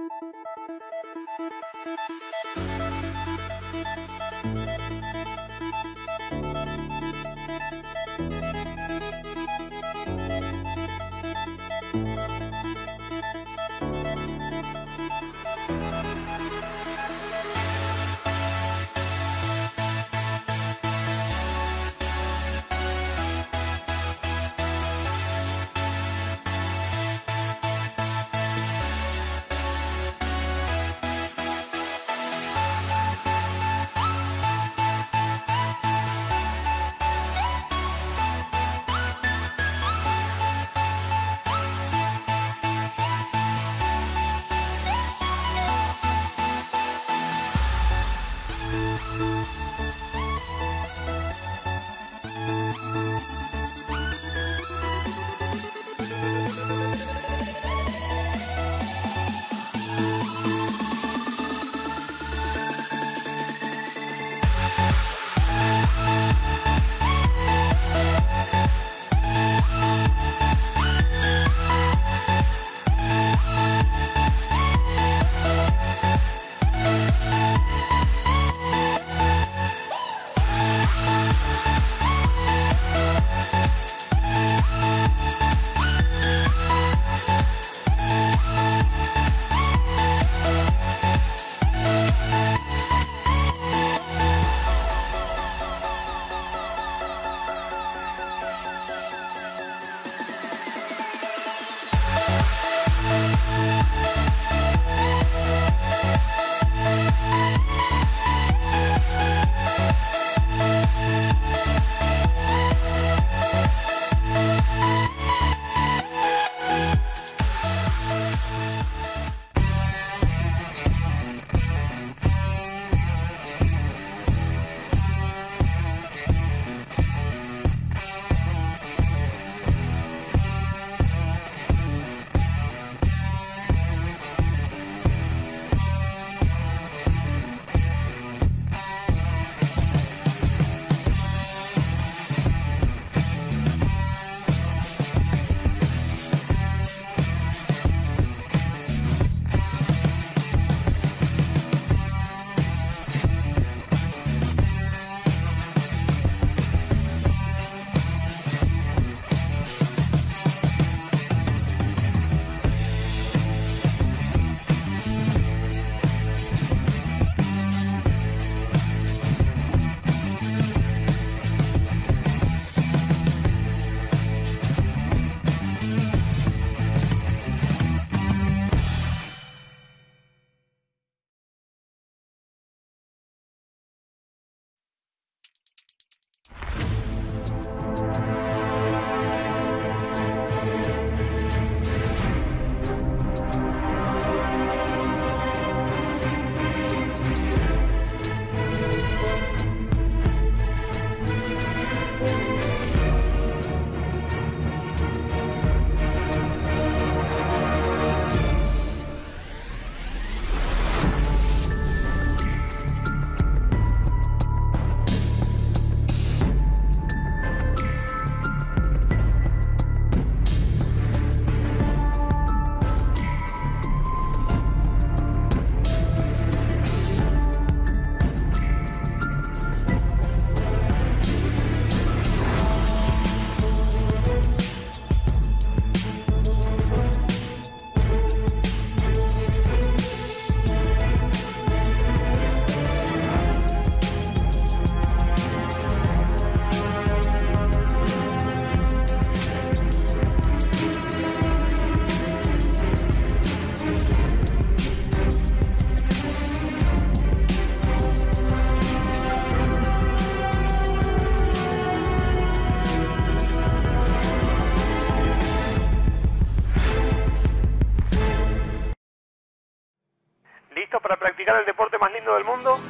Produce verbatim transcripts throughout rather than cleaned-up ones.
¿Listo para practicar el deporte más lindo del mundo?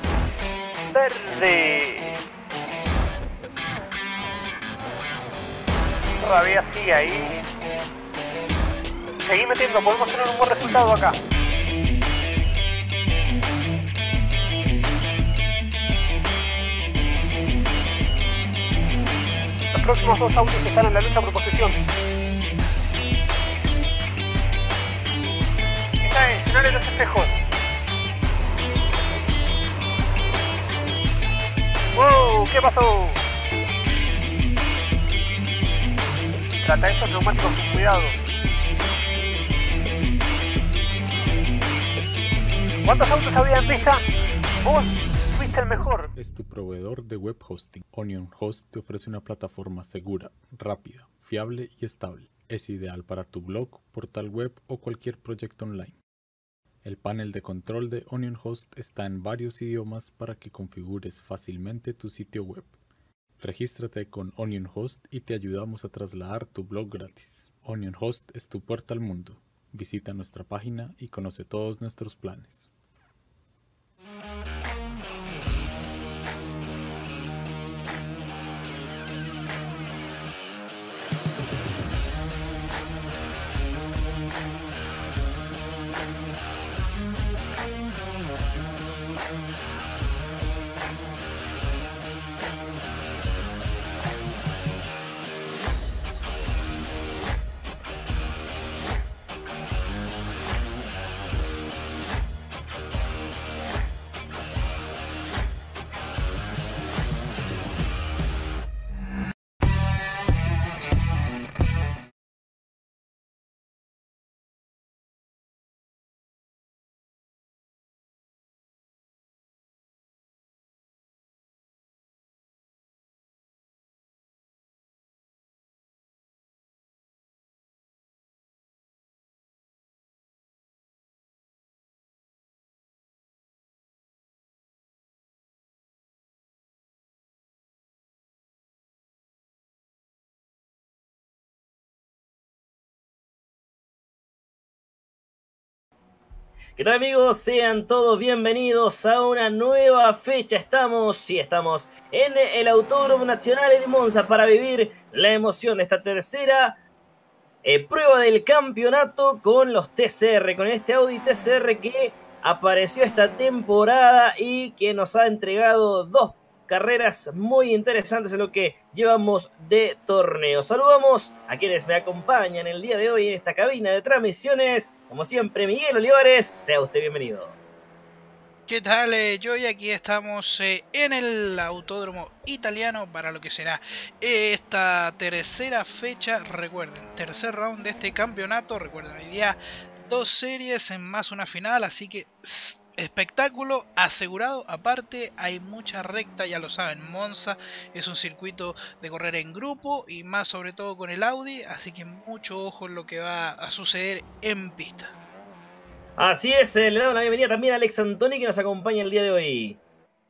Verde. Todavía sigue ahí. Seguí metiendo, podemos tener un buen resultado acá. Los próximos dos autos están en la lucha por posición. Esta es, no le espejos. ¡Wow! ¿Qué pasó? Trata estos neumáticos con cuidado. ¿Cuántos autos había en pista? Vos fuiste el mejor. Es tu proveedor de web hosting. Onion Host te ofrece una plataforma segura, rápida, fiable y estable. Es ideal para tu blog, portal web o cualquier proyecto online. El panel de control de Onion Host está en varios idiomas para que configures fácilmente tu sitio web. Regístrate con Onion Host y te ayudamos a trasladar tu blog gratis. Onion Host es tu puerta al mundo. Visita nuestra página y conoce todos nuestros planes. ¿Qué tal, amigos? Sean todos bienvenidos a una nueva fecha. Estamos, sí, estamos en el Autódromo Nacional de Monza para vivir la emoción de esta tercera eh, prueba del campeonato con los T C R, con este Audi T C R que apareció esta temporada y que nos ha entregado dos carreras muy interesantes en lo que llevamos de torneo. Saludamos a quienes me acompañan el día de hoy en esta cabina de transmisiones. Como siempre, Miguel Olivares, sea usted bienvenido. ¿Qué tal? Eh, yo y aquí estamos eh, en el Autódromo Italiano para lo que será eh, esta tercera fecha. Recuerden, tercer round de este campeonato. Recuerden, hoy día dos series en más una final, así que espectáculo asegurado. Aparte hay mucha recta, ya lo saben, Monza es un circuito de correr en grupo y más sobre todo con el Audi, así que mucho ojo en lo que va a suceder en pista. Así es, eh, le damos la bienvenida también a Alex Antoni que nos acompaña el día de hoy.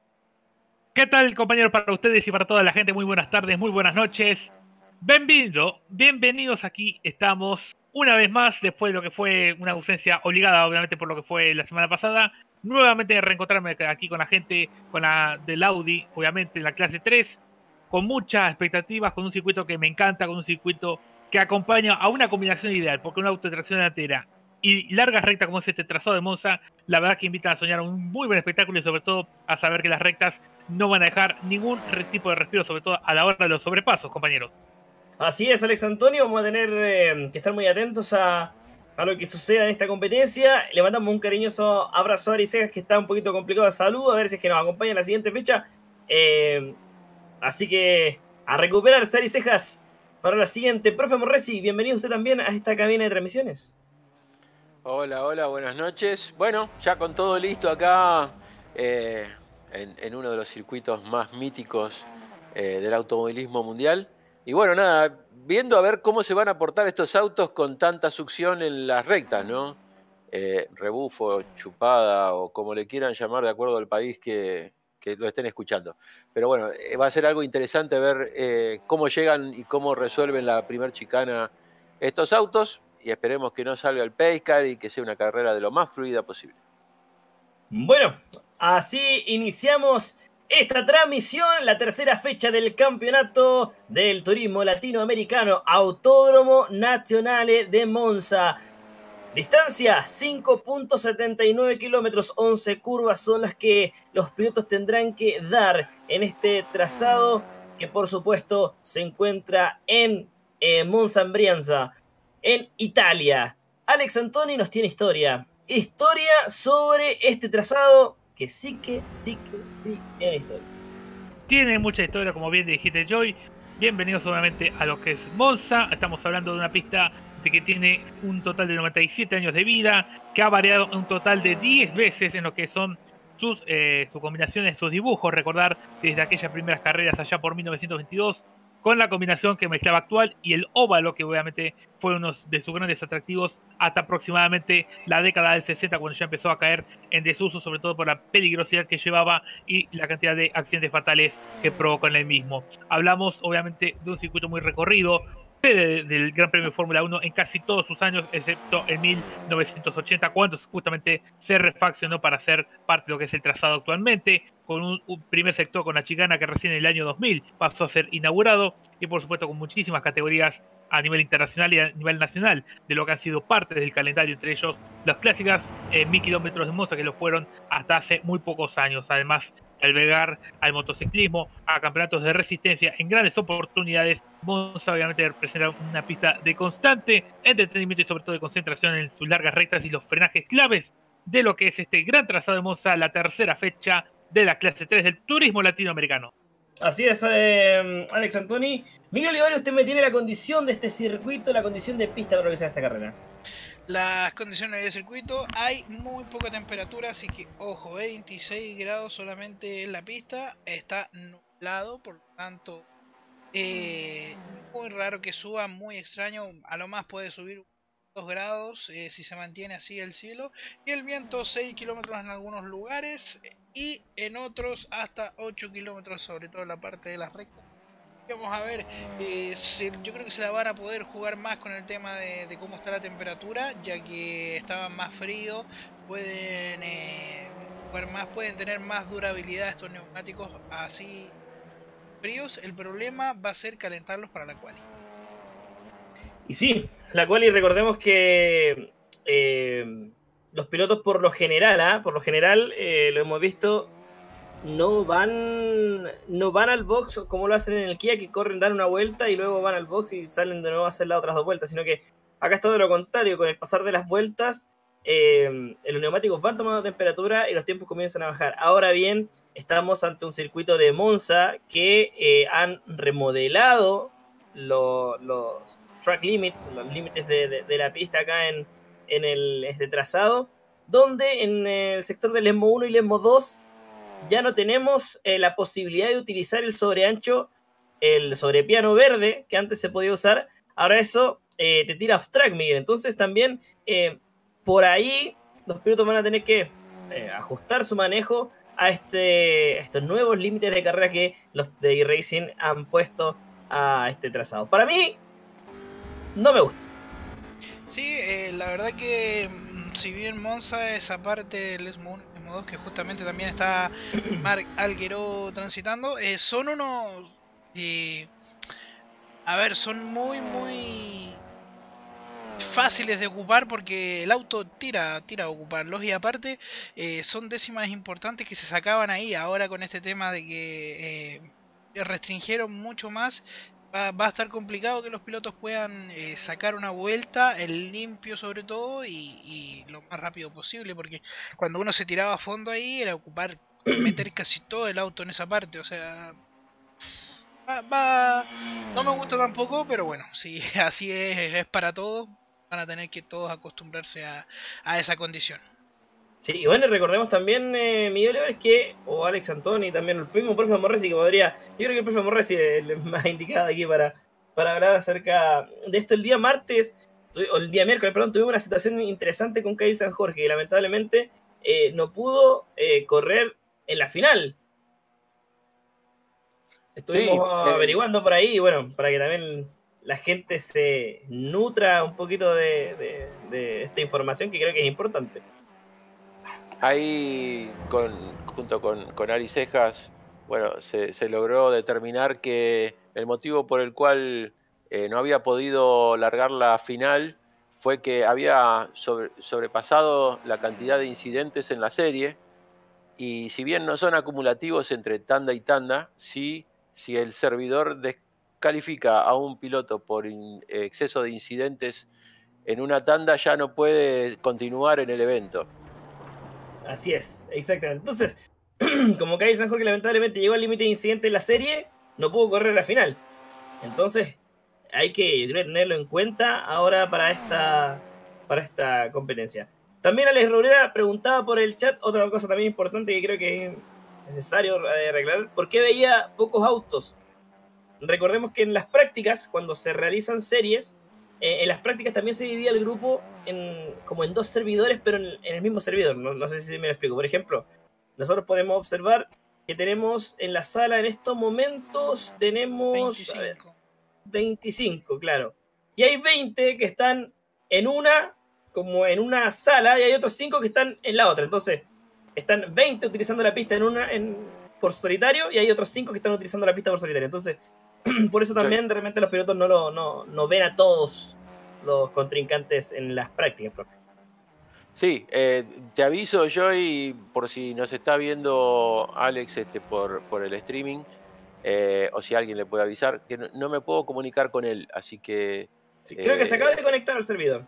¿Qué tal, compañeros, para ustedes y para toda la gente? Muy buenas tardes, muy buenas noches. Bienvenido, bienvenidos aquí. Estamos una vez más, después de lo que fue una ausencia obligada, obviamente, por lo que fue la semana pasada. Nuevamente reencontrarme aquí con la gente, con la del Audi, obviamente, en la clase tres, con muchas expectativas, con un circuito que me encanta, con un circuito que acompaña a una combinación ideal, porque una auto de tracción delantera y largas rectas como es este trazado de Monza, la verdad que invitan a soñar un muy buen espectáculo y sobre todo a saber que las rectas no van a dejar ningún tipo de respiro, sobre todo a la hora de los sobrepasos, compañeros. Así es, Alex Antonio, vamos a tener eh, que estar muy atentos a, a lo que suceda en esta competencia. Le mandamos un cariñoso abrazo a Ari Cejas, que está un poquito complicado de salud, a ver si es que nos acompaña en la siguiente fecha. Eh, así que a recuperarse, Ari Cejas, para la siguiente. Profe Morresi, bienvenido usted también a esta cabina de transmisiones. Hola, hola, buenas noches. Bueno, ya con todo listo acá eh, en, en uno de los circuitos más míticos eh, del automovilismo mundial. Y bueno, nada, viendo a ver cómo se van a portar estos autos con tanta succión en las rectas, ¿no? Eh, rebufo, chupada o como le quieran llamar de acuerdo al país que, que lo estén escuchando. Pero bueno, eh, va a ser algo interesante ver eh, cómo llegan y cómo resuelven la primer chicana estos autos. Y esperemos que no salga el pace car y que sea una carrera de lo más fluida posible. Bueno, así iniciamos esta transmisión, la tercera fecha del campeonato del turismo latinoamericano, Autódromo Nacional de Monza. Distancia cinco punto setenta y nueve kilómetros, once curvas son las que los pilotos tendrán que dar en este trazado que por supuesto se encuentra en eh, Monza en Brianza, en Italia. Alex Antoni nos tiene historia historia sobre este trazado que sí que, sí que, sí tiene historia. Tiene mucha historia, como bien dijiste, Joy. Bienvenidos obviamente a lo que es Monza. Estamos hablando de una pista de que tiene un total de noventa y siete años de vida, que ha variado un total de diez veces en lo que son sus, eh, sus combinaciones, sus dibujos. Recordar desde aquellas primeras carreras allá por mil novecientos veintidós, con la combinación que mezclaba actual y el óvalo, que obviamente fue uno de sus grandes atractivos hasta aproximadamente la década del sesenta, cuando ya empezó a caer en desuso, sobre todo por la peligrosidad que llevaba y la cantidad de accidentes fatales que provocó en el mismo. Hablamos obviamente de un circuito muy recorrido, sede del Gran Premio de Fórmula uno en casi todos sus años, excepto en mil novecientos ochenta, cuando justamente se refaccionó para ser parte de lo que es el trazado actualmente, con un, un primer sector con la chicana que recién en el año dos mil pasó a ser inaugurado, y por supuesto con muchísimas categorías a nivel internacional y a nivel nacional de lo que han sido parte del calendario, entre ellos las clásicas eh, mil kilómetros de Monza, que lo fueron hasta hace muy pocos años, además albergar al motociclismo, a campeonatos de resistencia en grandes oportunidades. Monza obviamente representa una pista de constante entretenimiento y sobre todo de concentración en sus largas rectas y los frenajes claves de lo que es este gran trazado de Monza, la tercera fecha de la clase tres del turismo latinoamericano. Así es, eh, Alex Antoni. Miguel Olivares, usted me tiene la condición de este circuito, la condición de pista para lo que sea esta carrera. Las condiciones del circuito, hay muy poca temperatura, así que ojo, veintiséis grados solamente en la pista, está nublado, por lo tanto eh, muy raro que suba, muy extraño, a lo más puede subir dos grados eh, si se mantiene así el cielo, y el viento seis kilómetros en algunos lugares y en otros hasta ocho kilómetros, sobre todo en la parte de las rectas. Vamos a ver, eh, se, yo creo que se la van a poder jugar más con el tema de, de cómo está la temperatura, ya que estaban más fríos, pueden eh, jugar más, pueden tener más durabilidad estos neumáticos así fríos. El problema va a ser calentarlos para la quali. Y sí, la quali, recordemos que eh, los pilotos por lo general, ¿eh? por lo general, eh, lo hemos visto, no van no van al box como lo hacen en el Kia, que corren, dan una vuelta y luego van al box y salen de nuevo a hacer las otras dos vueltas, sino que acá es todo lo contrario. Con el pasar de las vueltas eh, los neumáticos van tomando temperatura y los tiempos comienzan a bajar. Ahora bien, estamos ante un circuito de Monza que eh, han remodelado lo, los track limits, los límites de, de, de la pista acá en, en el, este trazado, donde en el sector del Lemmo uno y Lemmo dos ya no tenemos eh, la posibilidad de utilizar el sobreancho, el sobrepiano verde que antes se podía usar. Ahora eso eh, te tira off track, Miguel. Entonces también eh, por ahí los pilotos van a tener que eh, ajustar su manejo a, este, a estos nuevos límites de carrera que los de eRacing han puesto a este trazado. Para mí, no me gusta. Sí, eh, la verdad que si bien Monza es aparte del Lemmo uno y Lemmo dos, que justamente también está Marc Algueró transitando, eh, son unos... Eh, a ver, son muy, muy fáciles de ocupar porque el auto tira, tira a ocuparlos, y aparte eh, son décimas importantes que se sacaban ahí. Ahora con este tema de que eh, restringieron mucho más, Va, va a estar complicado que los pilotos puedan eh, sacar una vuelta, el limpio sobre todo, y, y lo más rápido posible, porque cuando uno se tiraba a fondo ahí era ocupar, meter casi todo el auto en esa parte, o sea, va, va, no me gusta tampoco, pero bueno, si así es, es para todos, van a tener que todos acostumbrarse a, a esa condición. Sí, y bueno, recordemos también, eh, Miguel Olivares, que, o Alex Antoni, también el mismo profe Morresi, que podría, yo creo que el profe Morresi es el más indicado aquí para, para hablar acerca de esto. El día martes, o el día miércoles, perdón, tuvimos una situación interesante con Kyle San Jorge, que lamentablemente eh, no pudo eh, correr en la final. Estuvimos sí, averiguando eh... por ahí, bueno, para que también la gente se nutra un poquito de, de, de esta información, que creo que es importante. Ahí, con, junto con, con Ari Cejas, bueno, se, se logró determinar que el motivo por el cual eh, no había podido largar la final fue que había sobre, sobrepasado la cantidad de incidentes en la serie, y si bien no son acumulativos entre tanda y tanda, sí, si el servidor descalifica a un piloto por in, exceso de incidentes en una tanda ya no puede continuar en el evento. Así es, exactamente. Entonces, como Kyle Sanjurjo lamentablemente llegó al límite de incidente en la serie, no pudo correr la final. Entonces, hay que, yo creo, tenerlo en cuenta ahora para esta, para esta competencia. También Alex Robrera preguntaba por el chat otra cosa también importante que creo que es necesario arreglar. ¿Por qué veía pocos autos? Recordemos que en las prácticas, cuando se realizan series, eh, en las prácticas también se divide el grupo en, como en dos servidores, pero en, en el mismo servidor. No, no sé si me lo explico. Por ejemplo, nosotros podemos observar que tenemos en la sala en estos momentos, tenemos veinticinco. A ver, veinticinco, claro. Y hay veinte que están en una, como en una sala, y hay otros cinco que están en la otra. Entonces, están veinte utilizando la pista en una en, por solitario, y hay otros cinco que están utilizando la pista por solitario. Entonces, por eso también sí. De repente los pilotos no, lo, no, no ven a todos los contrincantes en las prácticas, profe. Sí, eh, te aviso yo y por si nos está viendo Alex este, por, por el streaming, eh, o si alguien le puede avisar, que no, no me puedo comunicar con él, así que... Sí, creo eh, que se acaba de conectar al servidor.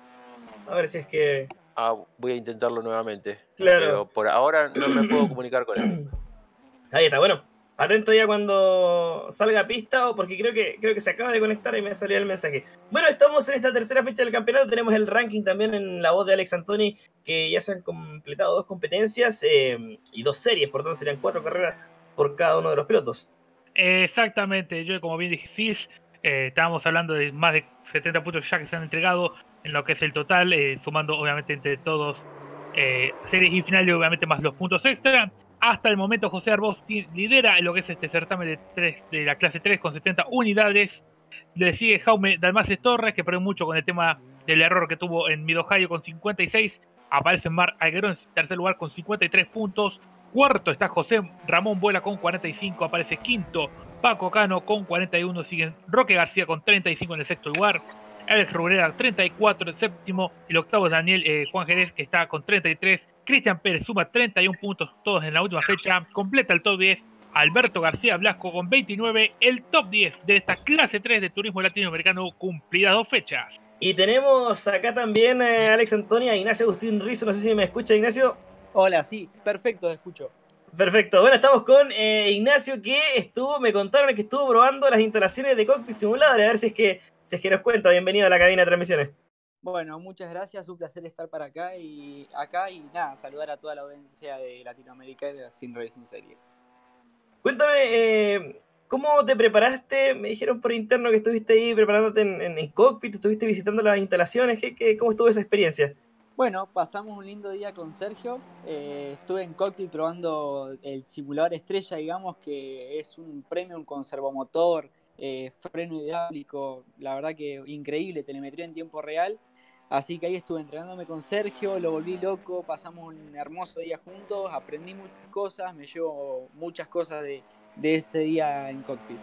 A ver si es que... Ah, voy a intentarlo nuevamente. Claro. Pero por ahora no me puedo comunicar con él. Ahí está, bueno. Atento ya cuando salga a pista, o porque creo que, creo que se acaba de conectar y me salió el mensaje. Bueno, estamos en esta tercera fecha del campeonato. Tenemos el ranking también en la voz de Alex Antoni, que ya se han completado dos competencias eh, y dos series, por tanto serían cuatro carreras por cada uno de los pilotos. Exactamente, yo como bien dijiste, eh, estábamos hablando de más de setenta puntos ya que se han entregado en lo que es el total, eh, sumando obviamente entre todos eh, series y finales, obviamente más los puntos extra. Hasta el momento José Arbós lidera en lo que es este certamen de, tres, de la clase tres con setenta unidades. Le sigue Jaume Dalmaces Torres, que perdió mucho con el tema del error que tuvo en Mid-Ohio con cincuenta y seis. Aparece Mar Algueró en tercer lugar con cincuenta y tres puntos. Cuarto está José Ramón Vuela con cuarenta y cinco. Aparece quinto Paco Cano con cuarenta y uno. Siguen Roque García con treinta y cinco en el sexto lugar. Alex Robrera treinta y cuatro en el séptimo. El octavo es Daniel eh, Juan Jerez, que está con treinta y tres. Cristian Pérez suma treinta y uno puntos, todos en la última fecha. Completa el top diez Alberto García Blasco con veintinueve. El top diez de esta clase tres de turismo latinoamericano, cumplidas dos fechas. Y tenemos acá también eh, Alex Antonia, Ignacio Agustín Rizzo. No sé si me escucha, Ignacio. Hola, sí, perfecto, te escucho. Perfecto, bueno, estamos con eh, Ignacio, que estuvo, me contaron que estuvo probando las instalaciones de Cockpit Simulador. A ver si es que, si es que nos cuenta. Bienvenido a la cabina de transmisiones. Bueno, muchas gracias, un placer estar para acá y acá y nada, saludar a toda la audiencia de Latinoamérica y de Sim Racing Series. Cuéntame, eh, ¿cómo te preparaste? Me dijeron por interno que estuviste ahí preparándote en, en, en Cockpit, estuviste visitando las instalaciones. ¿Qué, qué, ¿Cómo estuvo esa experiencia? Bueno, pasamos un lindo día con Sergio. Eh, estuve en Cockpit probando el simulador estrella, digamos, que es un premium con servomotor, eh, freno hidráulico, la verdad que increíble, telemetría en tiempo real. Así que ahí estuve entrenándome con Sergio, lo volví loco, pasamos un hermoso día juntos, aprendí muchas cosas, me llevo muchas cosas de, de ese día en Cockpit.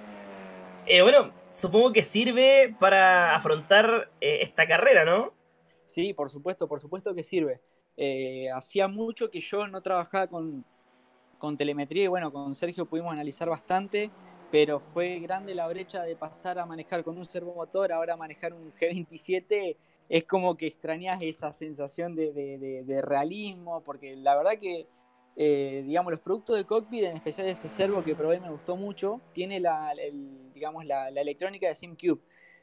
Eh, bueno, supongo que sirve para afrontar eh, esta carrera, ¿no? Sí, por supuesto, por supuesto que sirve. Eh, hacía mucho que yo no trabajaba con, con telemetría y bueno, con Sergio pudimos analizar bastante, pero fue grande la brecha de pasar a manejar con un servomotor, ahora manejar un G veintisiete. Es como que extrañas esa sensación de, de, de, de realismo, porque la verdad que, eh, digamos, los productos de Cockpit, en especial ese servo que probé me gustó mucho, tiene la, el, digamos, la, la electrónica de SimCube.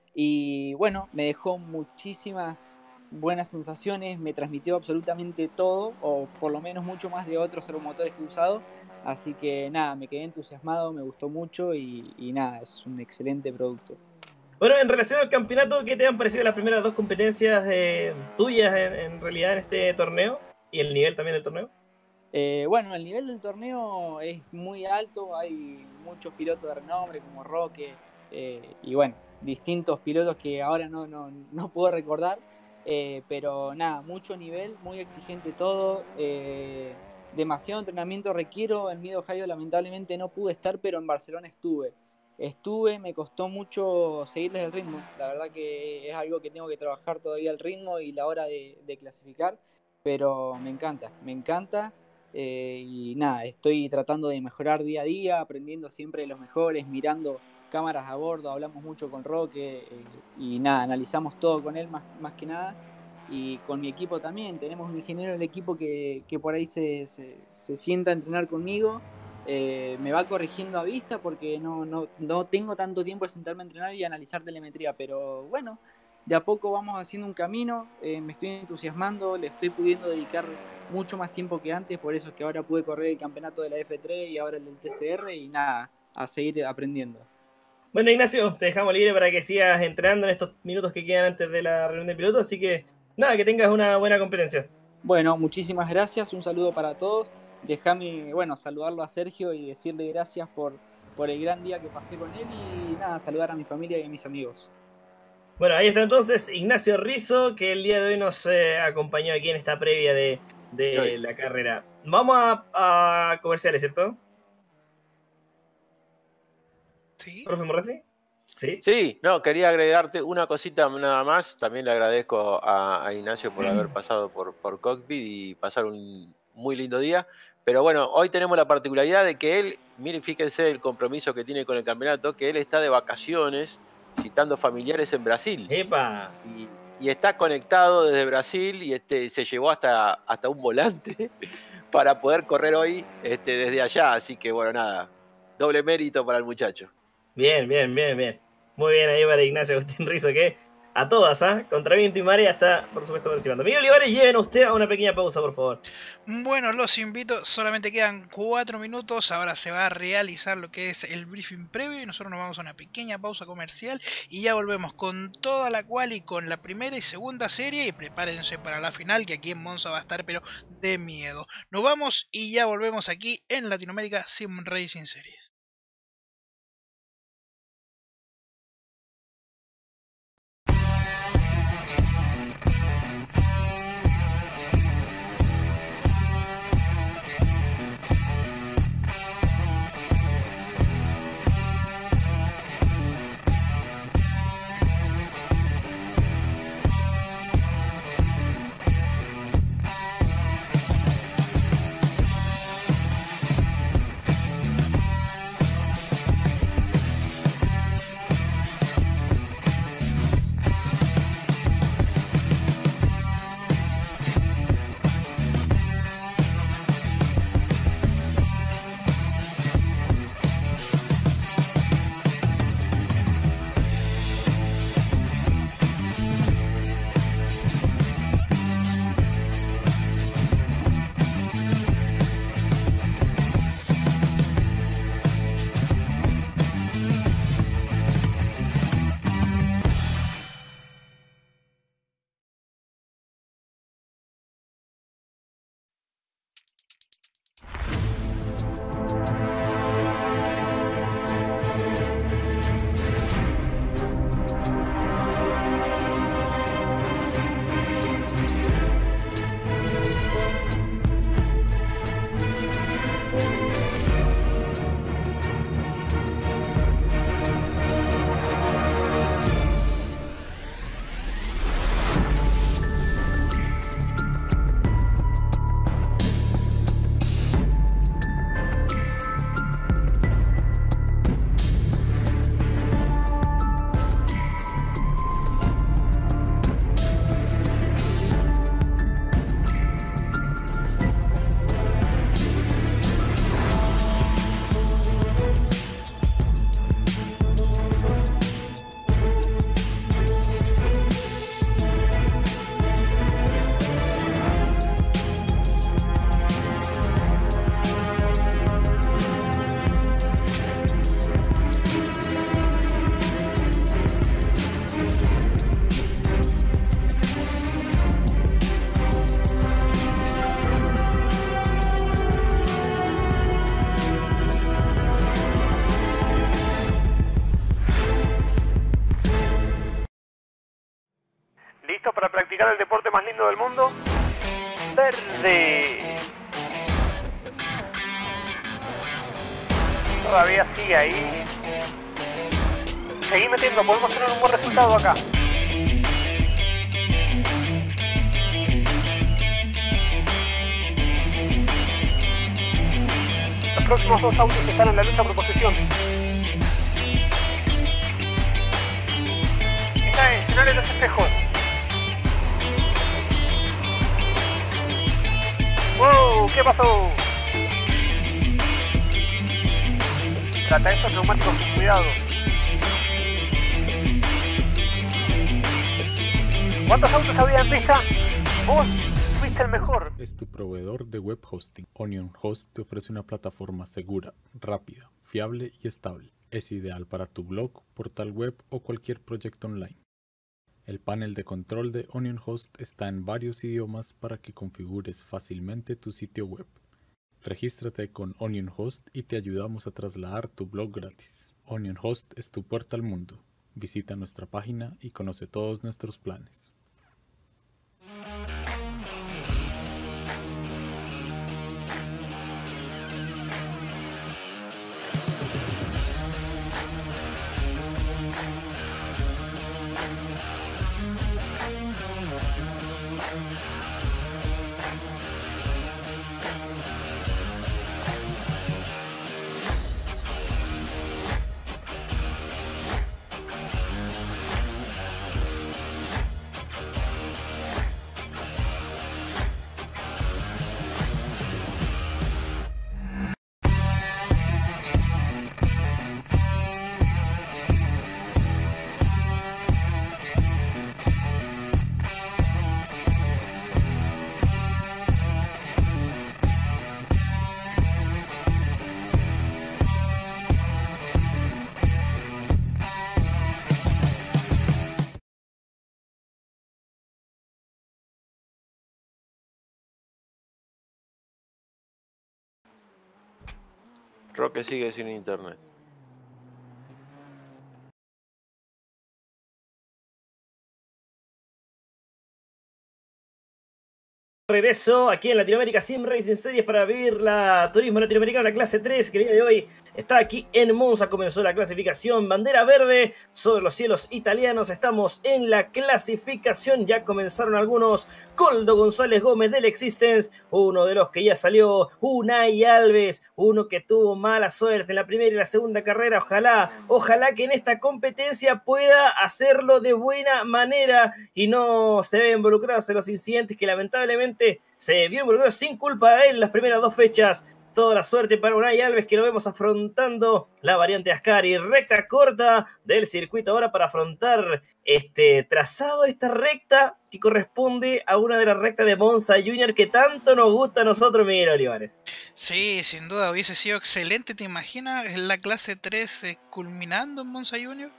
Y bueno, me dejó muchísimas buenas sensaciones, me transmitió absolutamente todo, o por lo menos mucho más de otros servomotores que he usado. Así que nada, me quedé entusiasmado, me gustó mucho y, y nada, es un excelente producto. Bueno, en relación al campeonato, ¿qué te han parecido las primeras dos competencias eh, tuyas en, en realidad en este torneo? ¿Y el nivel también del torneo? Eh, bueno, el nivel del torneo es muy alto, hay muchos pilotos de renombre como Roque eh, y bueno, distintos pilotos que ahora no, no, no puedo recordar, eh, pero nada, mucho nivel, muy exigente todo, eh, demasiado entrenamiento requiero. En Mid-Ohio lamentablemente no pude estar, pero en Barcelona estuve. Estuve, me costó mucho seguirles el ritmo, la verdad que es algo que tengo que trabajar todavía el ritmo y la hora de, de clasificar, pero me encanta, me encanta eh, y nada, estoy tratando de mejorar día a día, aprendiendo siempre de los mejores, mirando cámaras a bordo, hablamos mucho con Roque eh, y nada, analizamos todo con él más, más que nada. Y con mi equipo también, tenemos un ingeniero del equipo que, que por ahí se, se, se sienta a entrenar conmigo, eh, me va corrigiendo a vista porque no, no, no tengo tanto tiempo de sentarme a entrenar y analizar telemetría, pero bueno, de a poco vamos haciendo un camino, eh, me estoy entusiasmando, le estoy pudiendo dedicar mucho más tiempo que antes, por eso es que ahora pude correr el campeonato de la F tres y ahora el del T C R y nada, a seguir aprendiendo. Bueno, Ignacio, te dejamos libre para que sigas entrenando en estos minutos que quedan antes de la reunión de pilotos, así que nada, que tengas una buena competencia. Bueno, muchísimas gracias, un saludo para todos. Déjame, bueno, saludarlo a Sergio y decirle gracias por, por el gran día que pasé con él y nada, saludar a mi familia y a mis amigos. Bueno, ahí está entonces Ignacio Rizzo, que el día de hoy nos eh, acompañó aquí en esta previa de, de sí. la carrera. Vamos a, a comerciales, ¿cierto? Sí. ¿Profe Morresi? Sí. Sí, no, quería agregarte una cosita nada más. También le agradezco a, a Ignacio por haber pasado por, por Cockpit y pasar un muy lindo día. Pero bueno, hoy tenemos la particularidad de que él, miren, fíjense el compromiso que tiene con el campeonato, que él está de vacaciones visitando familiares en Brasil. ¡Epa! Y, y está conectado desde Brasil y este se llevó hasta, hasta un volante para poder correr hoy este, desde allá. Así que bueno, nada, doble mérito para el muchacho. Bien, bien, bien, bien. Muy bien ahí para Ignacio Agustín Rizzo, que a todas, ¿ah? ¿eh? Contra viento y marea está, por supuesto, participando. Miguel Olivares, lleven a usted a una pequeña pausa, por favor. Bueno, los invito, solamente quedan cuatro minutos, ahora se va a realizar lo que es el briefing previo y nosotros nos vamos a una pequeña pausa comercial y ya volvemos con toda la cual y con la primera y segunda serie y prepárense para la final que aquí en Monza va a estar pero de miedo. Nos vamos y ya volvemos aquí en Latinoamérica Sim Racing Series. Para practicar el deporte más lindo del mundo. Verde. Todavía sigue ahí. Seguí metiendo, podemos tener un buen resultado acá. Los próximos dos autos están en la lucha por posición. controles los espejos. ¡Wow! ¿Qué pasó? Trata estos neumáticos con cuidado. ¿Cuántos autos había en pista? Vos fuiste el mejor. Es tu proveedor de web hosting. Onion Host te ofrece una plataforma segura, rápida, fiable y estable. Es ideal para tu blog, portal web o cualquier proyecto online. El panel de control de Onion Host está en varios idiomas para que configures fácilmente tu sitio web. Regístrate con Onion Host y te ayudamos a trasladar tu blog gratis. Onion Host es tu puerta al mundo. Visita nuestra página y conoce todos nuestros planes. Roque sigue sin internet. Regreso aquí en Latinoamérica Sim Racing Series para vivir la Turismo Latinoamericano, la clase tres, que el día de hoy está aquí en Monza. Comenzó la clasificación, bandera verde sobre los cielos italianos. Estamos en la clasificación, ya comenzaron algunos. Coldo González Gómez del Existence, uno de los que ya salió. Unai Alves, uno que tuvo mala suerte en la primera y la segunda carrera. Ojalá, ojalá que en esta competencia pueda hacerlo de buena manera y no se vea involucrado en los incidentes que lamentablemente se vio involucrado sin culpa de él en las primeras dos fechas. Toda la suerte para Unai Alves, que lo vemos afrontando la variante Ascari. Recta corta del circuito ahora para afrontar este trazado, esta recta que corresponde a una de las rectas de Monza Junior que tanto nos gusta a nosotros, Miguel Olivares. Sí, sin duda hubiese sido excelente. ¿Te imaginas la clase tres eh, culminando en Monza Junior?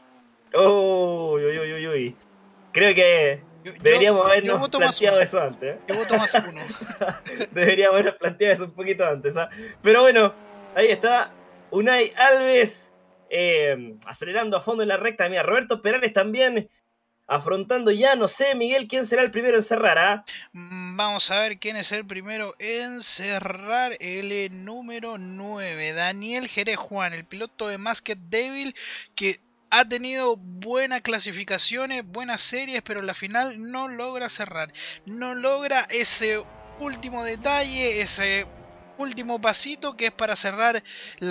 Uy, uy, uy, uy, uy. Creo que Yo, deberíamos yo, habernos yo planteado eso antes. ¿eh? Yo voto más uno. Deberíamos habernos planteado eso un poquito antes. ¿eh? Pero bueno, ahí está Unai Alves eh, acelerando a fondo en la recta. Mira, Roberto Perales también afrontando ya. No sé, Miguel, quién será el primero en cerrar. ¿ah? Vamos a ver quién es el primero en cerrar. El número nueve, Daniel Jerez Juan, el piloto de Masked Devil, que ha tenido buenas clasificaciones, buenas series, pero en la final no logra cerrar. No logra ese último detalle, ese último pasito que es para cerrar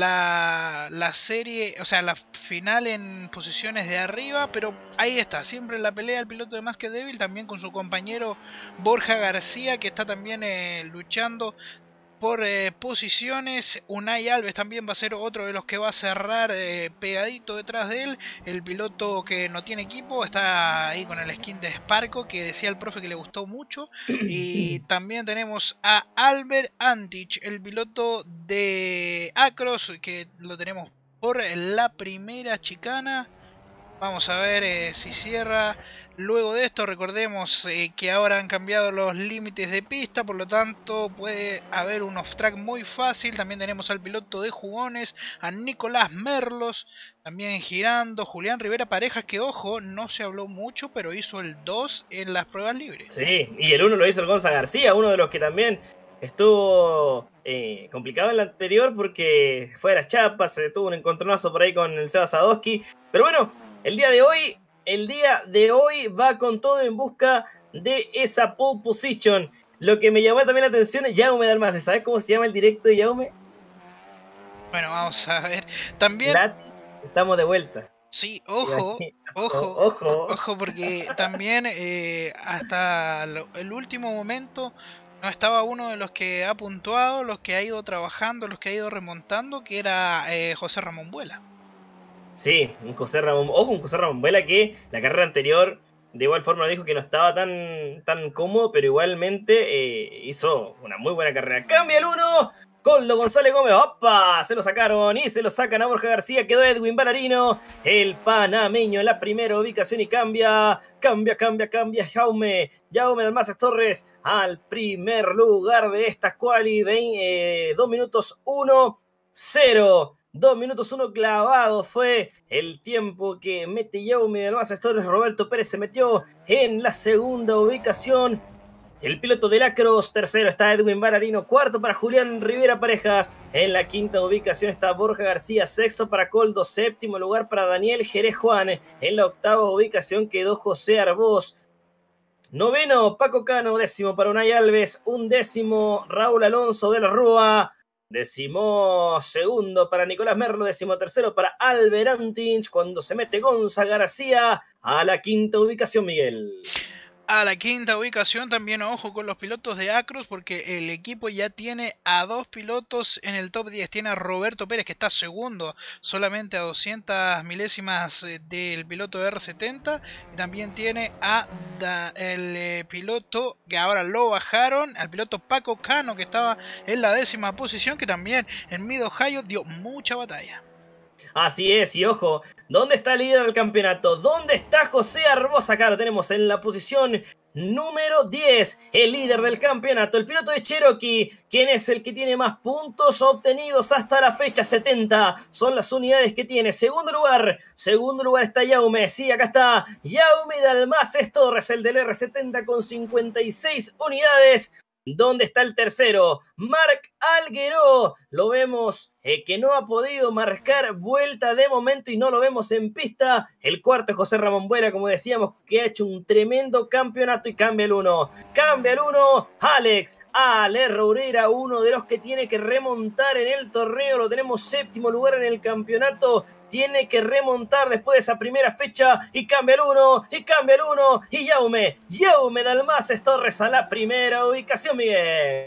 la, la serie, o sea, la final en posiciones de arriba. Pero ahí está, siempre en la pelea el piloto de Masked Devil, también con su compañero Borja García, que está también eh, luchando por eh, posiciones. Unai Alves también va a ser otro de los que va a cerrar eh, pegadito detrás de él. El piloto que no tiene equipo está ahí con el skin de Sparko, que decía el profe que le gustó mucho. Y también tenemos a Albert Antich, el piloto de Acros, que lo tenemos por la primera chicana. Vamos a ver eh, si cierra. Luego de esto, recordemos eh, que ahora han cambiado los límites de pista, por lo tanto puede haber un off-track muy fácil. También tenemos al piloto de Jugones, a Nicolás Merlos, también girando. Julián Rivera Parejas, que ojo, no se habló mucho, pero hizo el dos en las pruebas libres. Sí, y el uno lo hizo el Gonza García, uno de los que también estuvo eh, complicado en la anterior porque fue de las chapas, se tuvo un encontronazo por ahí con el Seba Sadowski. Pero bueno, el día de hoy, el día de hoy va con todo en busca de esa pole position. Lo que me llamó también la atención es Jaume Dalmases. ¿Sabes cómo se llama el directo de Jaume? Bueno, vamos a ver. También Lati, estamos de vuelta. Sí, ojo, ojo, ojo, ojo, porque también eh, hasta lo- el último momento no estaba uno de los que ha puntuado, los que ha ido trabajando, los que ha ido remontando, que era eh, José Ramón Vuela. Sí, un José Ramón, ojo, un José Ramón Vela que la carrera anterior de igual forma dijo que no estaba tan, tan cómodo, pero igualmente eh, hizo una muy buena carrera. Cambia el uno, Coldo González Gómez, ¡opa! Se lo sacaron y se lo sacan a Borja García, quedó Edwin Ballarino, el panameño en la primera ubicación y cambia, cambia, cambia, cambia Jaume, Jaume Dalmases Torres al primer lugar de esta quali, eh, dos minutos uno cero. dos minutos uno clavado fue el tiempo que mete Jaume Dalmases Torres. Roberto Pérez se metió en la segunda ubicación. El piloto del Acros, tercero está Edwin Ballarino, cuarto para Julián Rivera Parejas. En la quinta ubicación está Borja García, sexto para Coldo, séptimo lugar para Daniel Jerez Juan. En la octava ubicación quedó José Arbós. Noveno, Paco Cano, décimo para Unai Alves, un décimo Raúl Alonso de la Rúa. Décimo segundo para Nicolás Merlo, décimo tercero para Albert Antich, cuando se mete Gonza García a la quinta ubicación, Miguel. A la quinta ubicación también ojo con los pilotos de Acros, porque el equipo ya tiene a dos pilotos en el top diez. Tiene a Roberto Pérez, que está segundo, solamente a doscientas milésimas del piloto de R setenta. Y también tiene a da, el eh, piloto, que ahora lo bajaron, al piloto Paco Cano, que estaba en la décima posición, que también en Mid Ohio dio mucha batalla. Así es, y ojo, ¿dónde está el líder del campeonato? ¿Dónde está José Arbós? Acá lo tenemos en la posición número diez, el líder del campeonato, el piloto de Cherokee, quien es el que tiene más puntos obtenidos hasta la fecha, setenta, son las unidades que tiene. Segundo lugar, segundo lugar está Jaume, sí, acá está Jaume Dalmases Torres, el del R setenta con cincuenta y seis unidades. ¿Dónde está el tercero? Marc Algueró. Lo vemos eh, que no ha podido marcar vuelta de momento y no lo vemos en pista. El cuarto es José Ramón Vuela, como decíamos, que ha hecho un tremendo campeonato y cambia el uno. Cambia el uno. Alex Ale Rourera, uno de los que tiene que remontar en el torneo. Lo tenemos séptimo lugar en el campeonato. Tiene que remontar después de esa primera fecha y cambia el uno, y cambia el uno, y Jaume, Jaume Dalmases Torres a la primera ubicación, Miguel.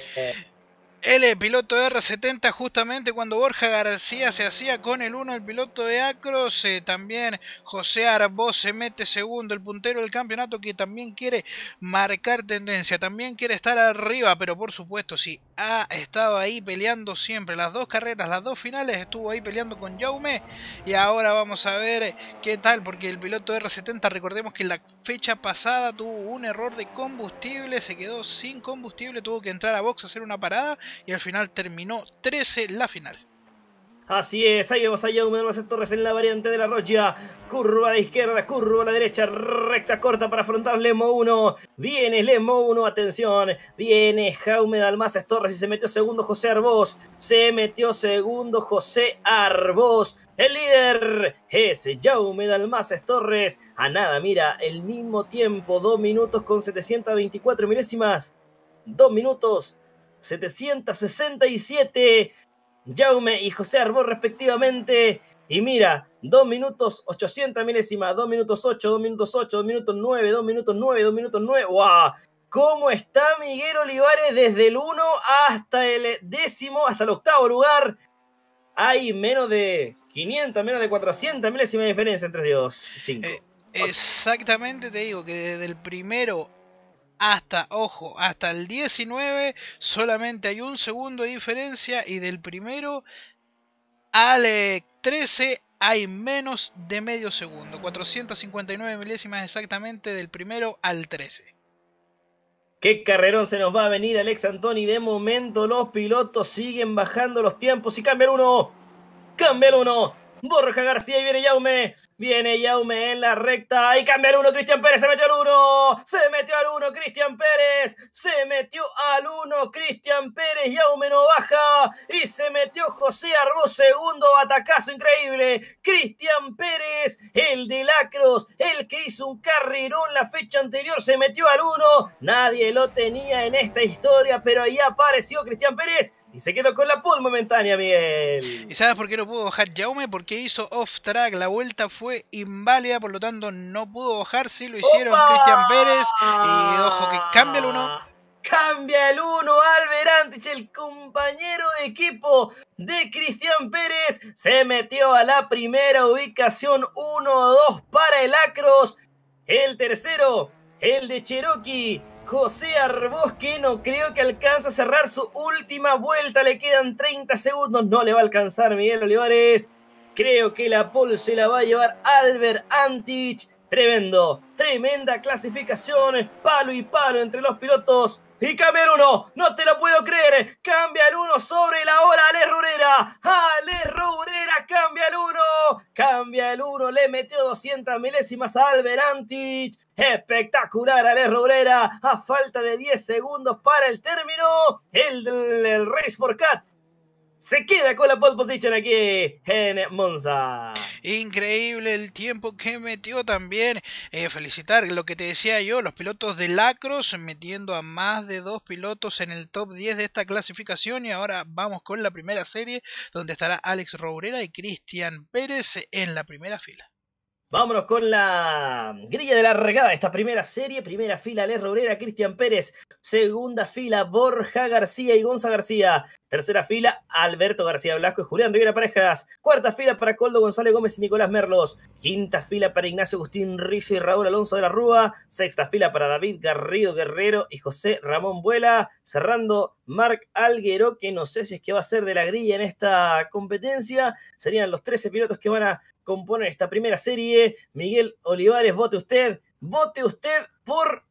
El piloto de R setenta, justamente cuando Borja García se hacía con el uno, el piloto de Acros, eh, también José Arbós se mete segundo, el puntero del campeonato, que también quiere marcar tendencia, también quiere estar arriba, pero por supuesto sí, ha estado ahí peleando siempre, las dos carreras, las dos finales estuvo ahí peleando con Jaume, y ahora vamos a ver qué tal, porque el piloto de R setenta, recordemos que la fecha pasada tuvo un error de combustible, se quedó sin combustible, tuvo que entrar a box a hacer una parada, y al final terminó trece la final. Así es, ahí vemos a Jaume Dalmases Torres en la variante de la Rocha. Curva de izquierda, curva a la derecha, recta corta para afrontar Lemo uno. Viene Lemo uno, atención. Viene Jaume Dalmases Torres y se metió segundo José Arbós. Se metió segundo José Arbós. El líder es Jaume Dalmases Torres. A nada, mira, el mismo tiempo, dos minutos con setecientas veinticuatro milésimas. dos minutos setecientos sesenta y siete. Jaume y José Arbós respectivamente. Y mira, dos minutos ochocientas milésimas, dos minutos ocho, dos minutos ocho, dos minutos nueve, dos minutos nueve, dos minutos nueve. ¡Wow! ¿Cómo está Miguel Olivares desde el uno hasta el décimo, hasta el octavo lugar? Hay menos de quinientas, menos de cuatrocientas milésimas de diferencia entre ellos cinco. Eh, exactamente, te digo que desde el primero hasta, ojo, hasta el diecinueve solamente hay un segundo de diferencia, y del primero al trece hay menos de medio segundo, cuatrocientas cincuenta y nueve milésimas exactamente del primero al trece. ¿Qué carrerón se nos va a venir, Alex Antoni? De momento los pilotos siguen bajando los tiempos y cambia el uno. Cambia el uno. Borja García y viene Jaume. Viene Jaume en la recta. Y cambia el uno. Cristian Pérez se metió al uno. Se metió al uno. Cristian Pérez. Se metió al uno. Cristian Pérez. Jaume no baja. Y se metió José Arbós. Segundo batacazo increíble. Cristian Pérez. El de Acros. El que hizo un carrerón la fecha anterior. Se metió al uno. Nadie lo tenía en esta historia. Pero ahí apareció Cristian Pérez. Y se quedó con la pole momentánea, Miguel. ¿Y sabes por qué no pudo bajar Jaume? Porque hizo off track. La vuelta fue fue inválida, por lo tanto no pudo bajarse. Lo hicieron ¡Opa! Cristian Pérez. Y ojo que cambia el uno. Cambia el uno, Albert Antich, el compañero de equipo de Cristian Pérez. Se metió a la primera ubicación, uno dos para el Acros. El tercero, el de Cherokee, José Arbós, que no creo que alcance a cerrar su última vuelta. Le quedan treinta segundos, no le va a alcanzar Miguel Olivares. Creo que la pole se la va a llevar Albert Antich. Tremendo, tremenda clasificación, palo y palo entre los pilotos. Y cambia el uno, no te lo puedo creer, cambia el uno sobre la hora Ale Rourera, Ale Rourera cambia el uno, cambia el uno, le metió doscientas milésimas a Albert Antich, espectacular Ale Rourera, a falta de diez segundos para el término, el, el, el Race for Cat se queda con la pole position aquí en Monza. Increíble el tiempo que metió también. Eh, felicitar lo que te decía yo, los pilotos de Acros metiendo a más de dos pilotos en el top diez de esta clasificación. Y ahora vamos con la primera serie, donde estará Alex Rourera y Cristian Pérez en la primera fila. Vámonos con la grilla de largada de esta primera serie. Primera fila, Alex Rourera, Cristian Pérez. Segunda fila, Borja García y Gonza García. Tercera fila, Alberto García Blasco y Julián Rivera Parejas. Cuarta fila para Coldo González Gómez y Nicolás Merlos. Quinta fila para Ignacio Agustín Rizzo y Raúl Alonso de la Rúa. Sexta fila para David Garrido Guerrero y José Ramón Vuela. Cerrando, Marc Alguero, que no sé si es que va a ser de la grilla en esta competencia. Serían los trece pilotos que van a componer esta primera serie. Miguel Olivares, vote usted. Vote usted por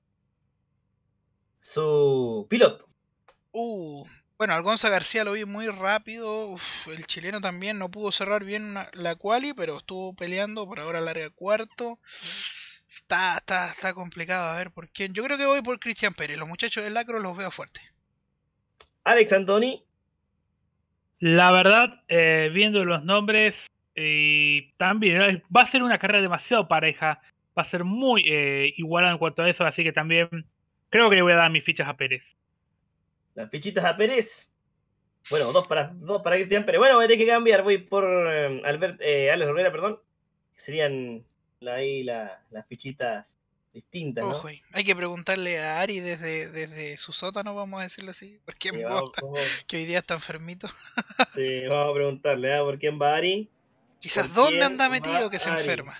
su piloto. Uh... Bueno, al Gonza García lo vi muy rápido. Uf, el chileno también no pudo cerrar bien una, la quali, pero estuvo peleando. Por ahora larga cuarto. Está, está, está complicado. A ver por quién. Yo creo que voy por Cristian Pérez. Los muchachos del Acro los veo fuertes. Alex Antoni. La verdad, eh, viendo los nombres, y también eh, va a ser una carrera demasiado pareja. Va a ser muy eh, igualada en cuanto a eso. Así que también creo que le voy a dar mis fichas a Pérez. Las fichitas a Pérez. Bueno, dos para, dos para Cristian Pérez. Bueno, voy a tener que cambiar. Voy por eh, Albert, eh, Alex Rourera, perdón. Que serían la, ahí la, las fichitas distintas, ¿no? Ojo, hay que preguntarle a Ari desde, desde su sótano, vamos a decirlo así. ¿Por quién Sí, vota? vamos, vamos. Que hoy día está enfermito. Sí, vamos a preguntarle, ¿eh? ¿Por quién va Ari? Quizás ¿Por dónde quién anda va metido que se Ari? enferma.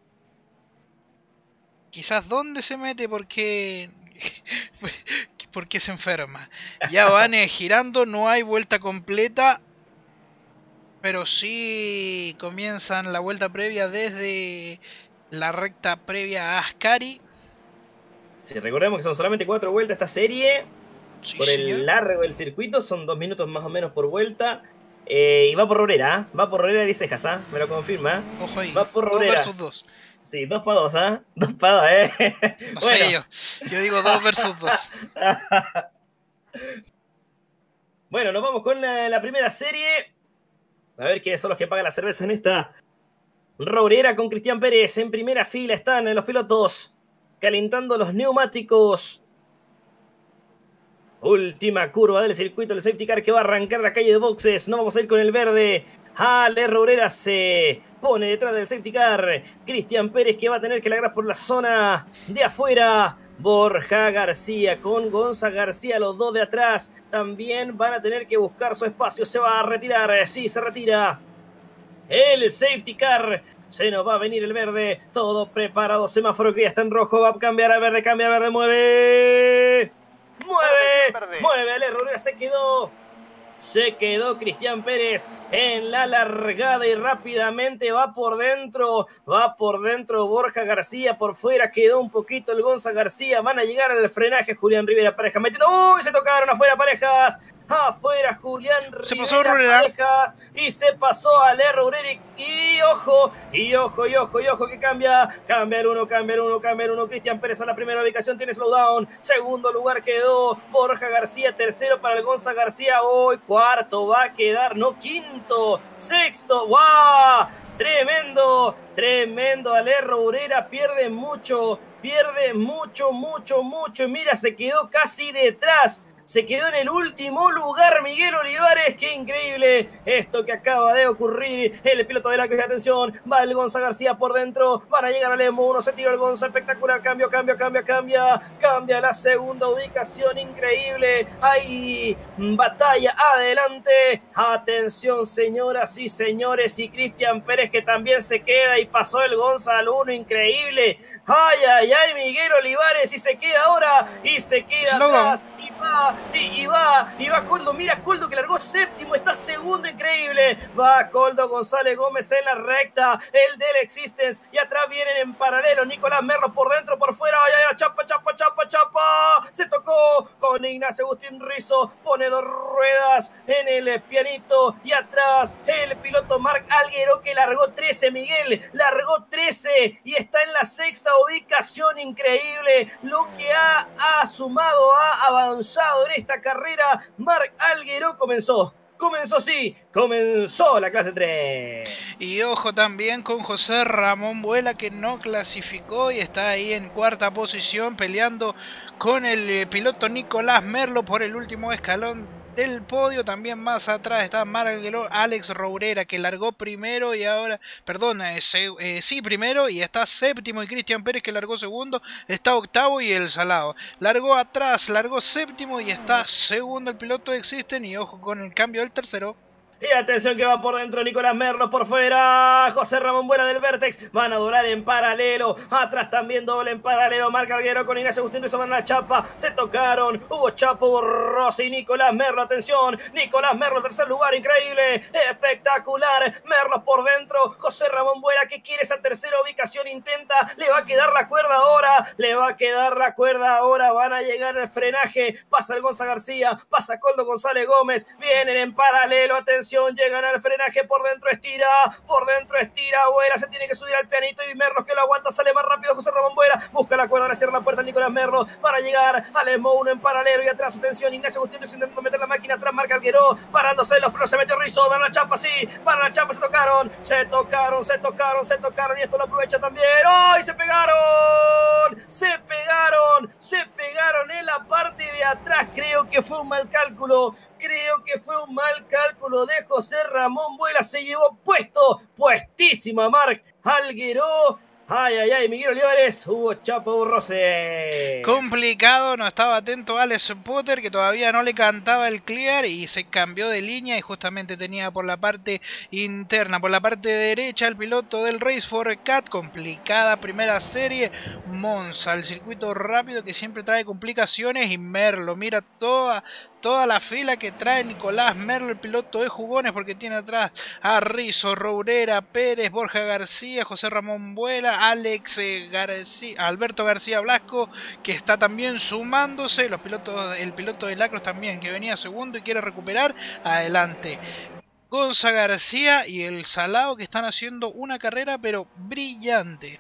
Quizás dónde se mete porque... ¿Por qué se enferma? Ya van eh, girando, no hay vuelta completa, pero sí comienzan la vuelta previa desde la recta previa a Ascari. Sí, recordemos que son solamente cuatro vueltas esta serie. Sí, por señor. el largo del circuito, son dos minutos más o menos por vuelta. Eh, y va por Rourera, ¿eh? Va por Rourera y Cejas, ¿eh? Me lo confirma. ¿eh? Ojo ahí, Va por dos Rourera. versus dos. Sí, dos para dos, ¿ah? ¿eh? Dos para dos, ¿eh? No Bueno. sé yo, yo digo dos versus dos. Bueno, nos vamos con la, la primera serie. A ver quiénes son los que pagan la cerveza en esta. Rourera con Cristian Pérez en primera fila. Están los pilotos calentando los neumáticos. Última curva del circuito, el safety car que va a arrancar la calle de boxes. No vamos a ir con el verde. Ale Rourera se pone detrás del safety car. Cristian Pérez que va a tener que largar por la zona de afuera. Borja García con Gonza García, los dos de atrás. También van a tener que buscar su espacio. Se va a retirar. Sí, se retira. El safety car. Se nos va a venir el verde. Todo preparado. Semáforo que ya está en rojo. Va a cambiar a verde. Cambia a verde. Mueve. Mueve. Verde. Mueve. Ale Rourera se quedó. Se quedó Cristian Pérez en la largada y rápidamente va por dentro. Va por dentro Borja García. Por fuera quedó un poquito el Gonza García. Van a llegar al frenaje Julián Rivera Parejas. Metiendo. ¡Uy! Se tocaron afuera Parejas. Afuera Julián Se Rivera pasó Rourera. Parejas. Y se pasó a Ale Rourera. Y ojo. Y ojo, y ojo, y ojo que cambia. Cambia el uno, cambia el uno, cambia el uno. Cristian Pérez a la primera ubicación. Tiene slowdown. Segundo lugar quedó Borja García. Tercero para el Gonza García. Hoy cuarto va a quedar. No, quinto. Sexto. ¡Wow! Tremendo. Tremendo. Ale Rourera pierde mucho. Pierde mucho, mucho, mucho. Y mira, se quedó casi detrás se quedó en el último lugar Miguel Olivares. ¡Qué increíble esto que acaba de ocurrir! El piloto de la que atención, va el Gonza García por dentro, van a llegar al Emo uno, se tiró el Gonza, espectacular, cambio, cambio, cambia, cambia, cambia la segunda ubicación, increíble, hay batalla adelante, atención señoras y señores, y Cristian Pérez que también se queda y pasó el Gonza al uno, increíble, ay, ay, ay, Miguel Olivares y se queda ahora, y se queda Slow atrás, y va, sí, y va, y va Coldo, mira Coldo que largó séptimo, está segundo, increíble, va Coldo González Gómez en la recta, el del Existence, y atrás vienen en paralelo Nicolás Merlo por dentro, por fuera, ay, ay, chapa, chapa, chapa, chapa, se tocó con Ignacio Agustín Rizo, pone dos ruedas en el pianito, y atrás el piloto Marc Alguero que largó trece, Miguel, largó trece, y está en la sexta ubicación, increíble, lo que ha, ha sumado, ha avanzado en esta carrera, Marc Alguero comenzó. Comenzó, sí, comenzó la clase tres. Y ojo también con José Ramón Vuela que no clasificó y está ahí en cuarta posición peleando con el piloto Nicolás Merlo por el último escalón del podio. También más atrás está Marguero, Alex Rourera que largó primero y ahora, perdón, eh, se, eh, sí primero y está séptimo, y Cristian Pérez que largó segundo, está octavo, y el Salado largó atrás, largó séptimo y está segundo el piloto de Existen. Y ojo con el cambio del tercero. Y atención que va por dentro Nicolás Merlo, por fuera José Ramón Vuela del Vertex, van a doblar en paralelo, atrás también doble en paralelo, Marc Alguero con Ignacio Agustín Rizo, van a la chapa, se tocaron, hubo chapa, hubo roce y Nicolás Merlo, atención, Nicolás Merlo, tercer lugar, increíble, espectacular, Merlo por dentro, José Ramón Vuela que quiere esa tercera ubicación, intenta, le va a quedar la cuerda ahora, le va a quedar la cuerda ahora, van a llegar al frenaje, pasa el Gonza García, pasa Coldo González Gómez, vienen en paralelo, atención, llegan al frenaje, por dentro estira, por dentro estira, Vuela se tiene que subir al pianito y Merlo que lo aguanta, sale más rápido José Ramón Vuela, busca la cuerda, le cierra la puerta a Nicolás Merlo, para llegar al Emo uno en paralelo y atrás, atención, Ignacio Agustín intentando meter la máquina atrás, Marc Alguero, parándose los frenos, se metió Rizo, van a la chapa, sí, van a la chapa, se tocaron, se tocaron, se tocaron, se tocaron y esto lo aprovecha también, ¡ay, se pegaron! Se pegaron, se pegaron en la parte de atrás, creo que fue un mal cálculo, creo que fue un mal cálculo de José Ramón Vuela, se llevó puesto, puestísima Marc Alguero. Ay, ay, ay, Miguel Olivares, hubo chapa, hubo roce. Complicado, no estaba atento Alex Potter que todavía no le cantaba el clear y se cambió de línea y justamente tenía por la parte interna, por la parte derecha el piloto del Race for Cat. Complicada primera serie, Monza, el circuito rápido que siempre trae complicaciones, y Merlo, mira toda... Toda la fila que trae Nicolás Merlo, el piloto de jugones, porque tiene atrás a Rizo, Rourera, Pérez, Borja García, José Ramón Vuela, Alex eh, García, Alberto García Blasco, que está también sumándose. Los pilotos, el piloto de Lacros también, que venía segundo y quiere recuperar. Adelante Gonza García y el Salao, que están haciendo una carrera pero brillante.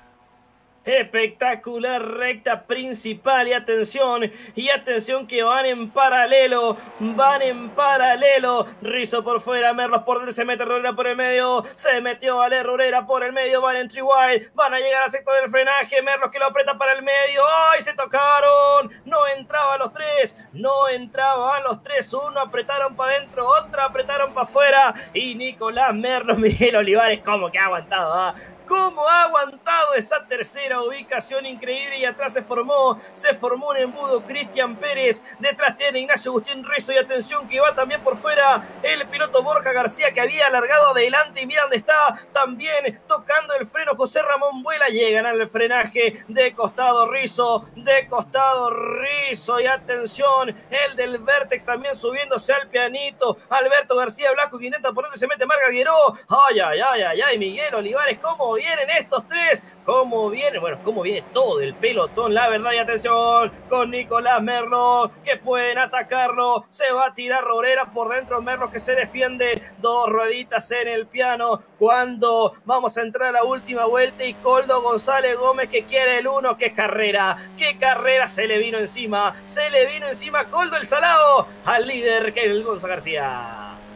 Espectacular recta principal y atención, y atención que van en paralelo, van en paralelo, Rizo por fuera, Merlos por dentro, se mete Rourera por el medio, se metió Ale Rourera por el medio, van en three wide, van a llegar al sector del frenaje, Merlos que lo aprieta para el medio, ¡ay, se tocaron! No entraban los tres, no entraban los tres, uno apretaron para adentro, otro apretaron para afuera, y Nicolás Merlo, Miguel Olivares, como que ha aguantado, ¿ah? ¿eh? Cómo ha aguantado esa tercera ubicación increíble, y atrás se formó, se formó un embudo, Cristian Pérez, detrás tiene Ignacio Agustín Rizo, y atención que va también por fuera el piloto Borja García que había alargado adelante, y mira dónde está también tocando el freno José Ramón Vuela, llegan al frenaje de costado Rizo, de costado Rizo, y atención el del Vertex también subiéndose al pianito, Alberto García Blasco que intenta por dentro y se mete Marc Alguero, ay, ay, ay, ay, ay, Miguel Olivares, cómo vienen estos tres, cómo viene, bueno, cómo viene todo el pelotón, la verdad, y atención con Nicolás Merlo, que pueden atacarlo, se va a tirar Rourera por dentro, Merlo que se defiende, dos rueditas en el piano, cuando vamos a entrar a la última vuelta, y Coldo González Gómez que quiere el uno, qué carrera, qué carrera, se le vino encima, se le vino encima Coldo el Salado, al líder que es el Gonza García.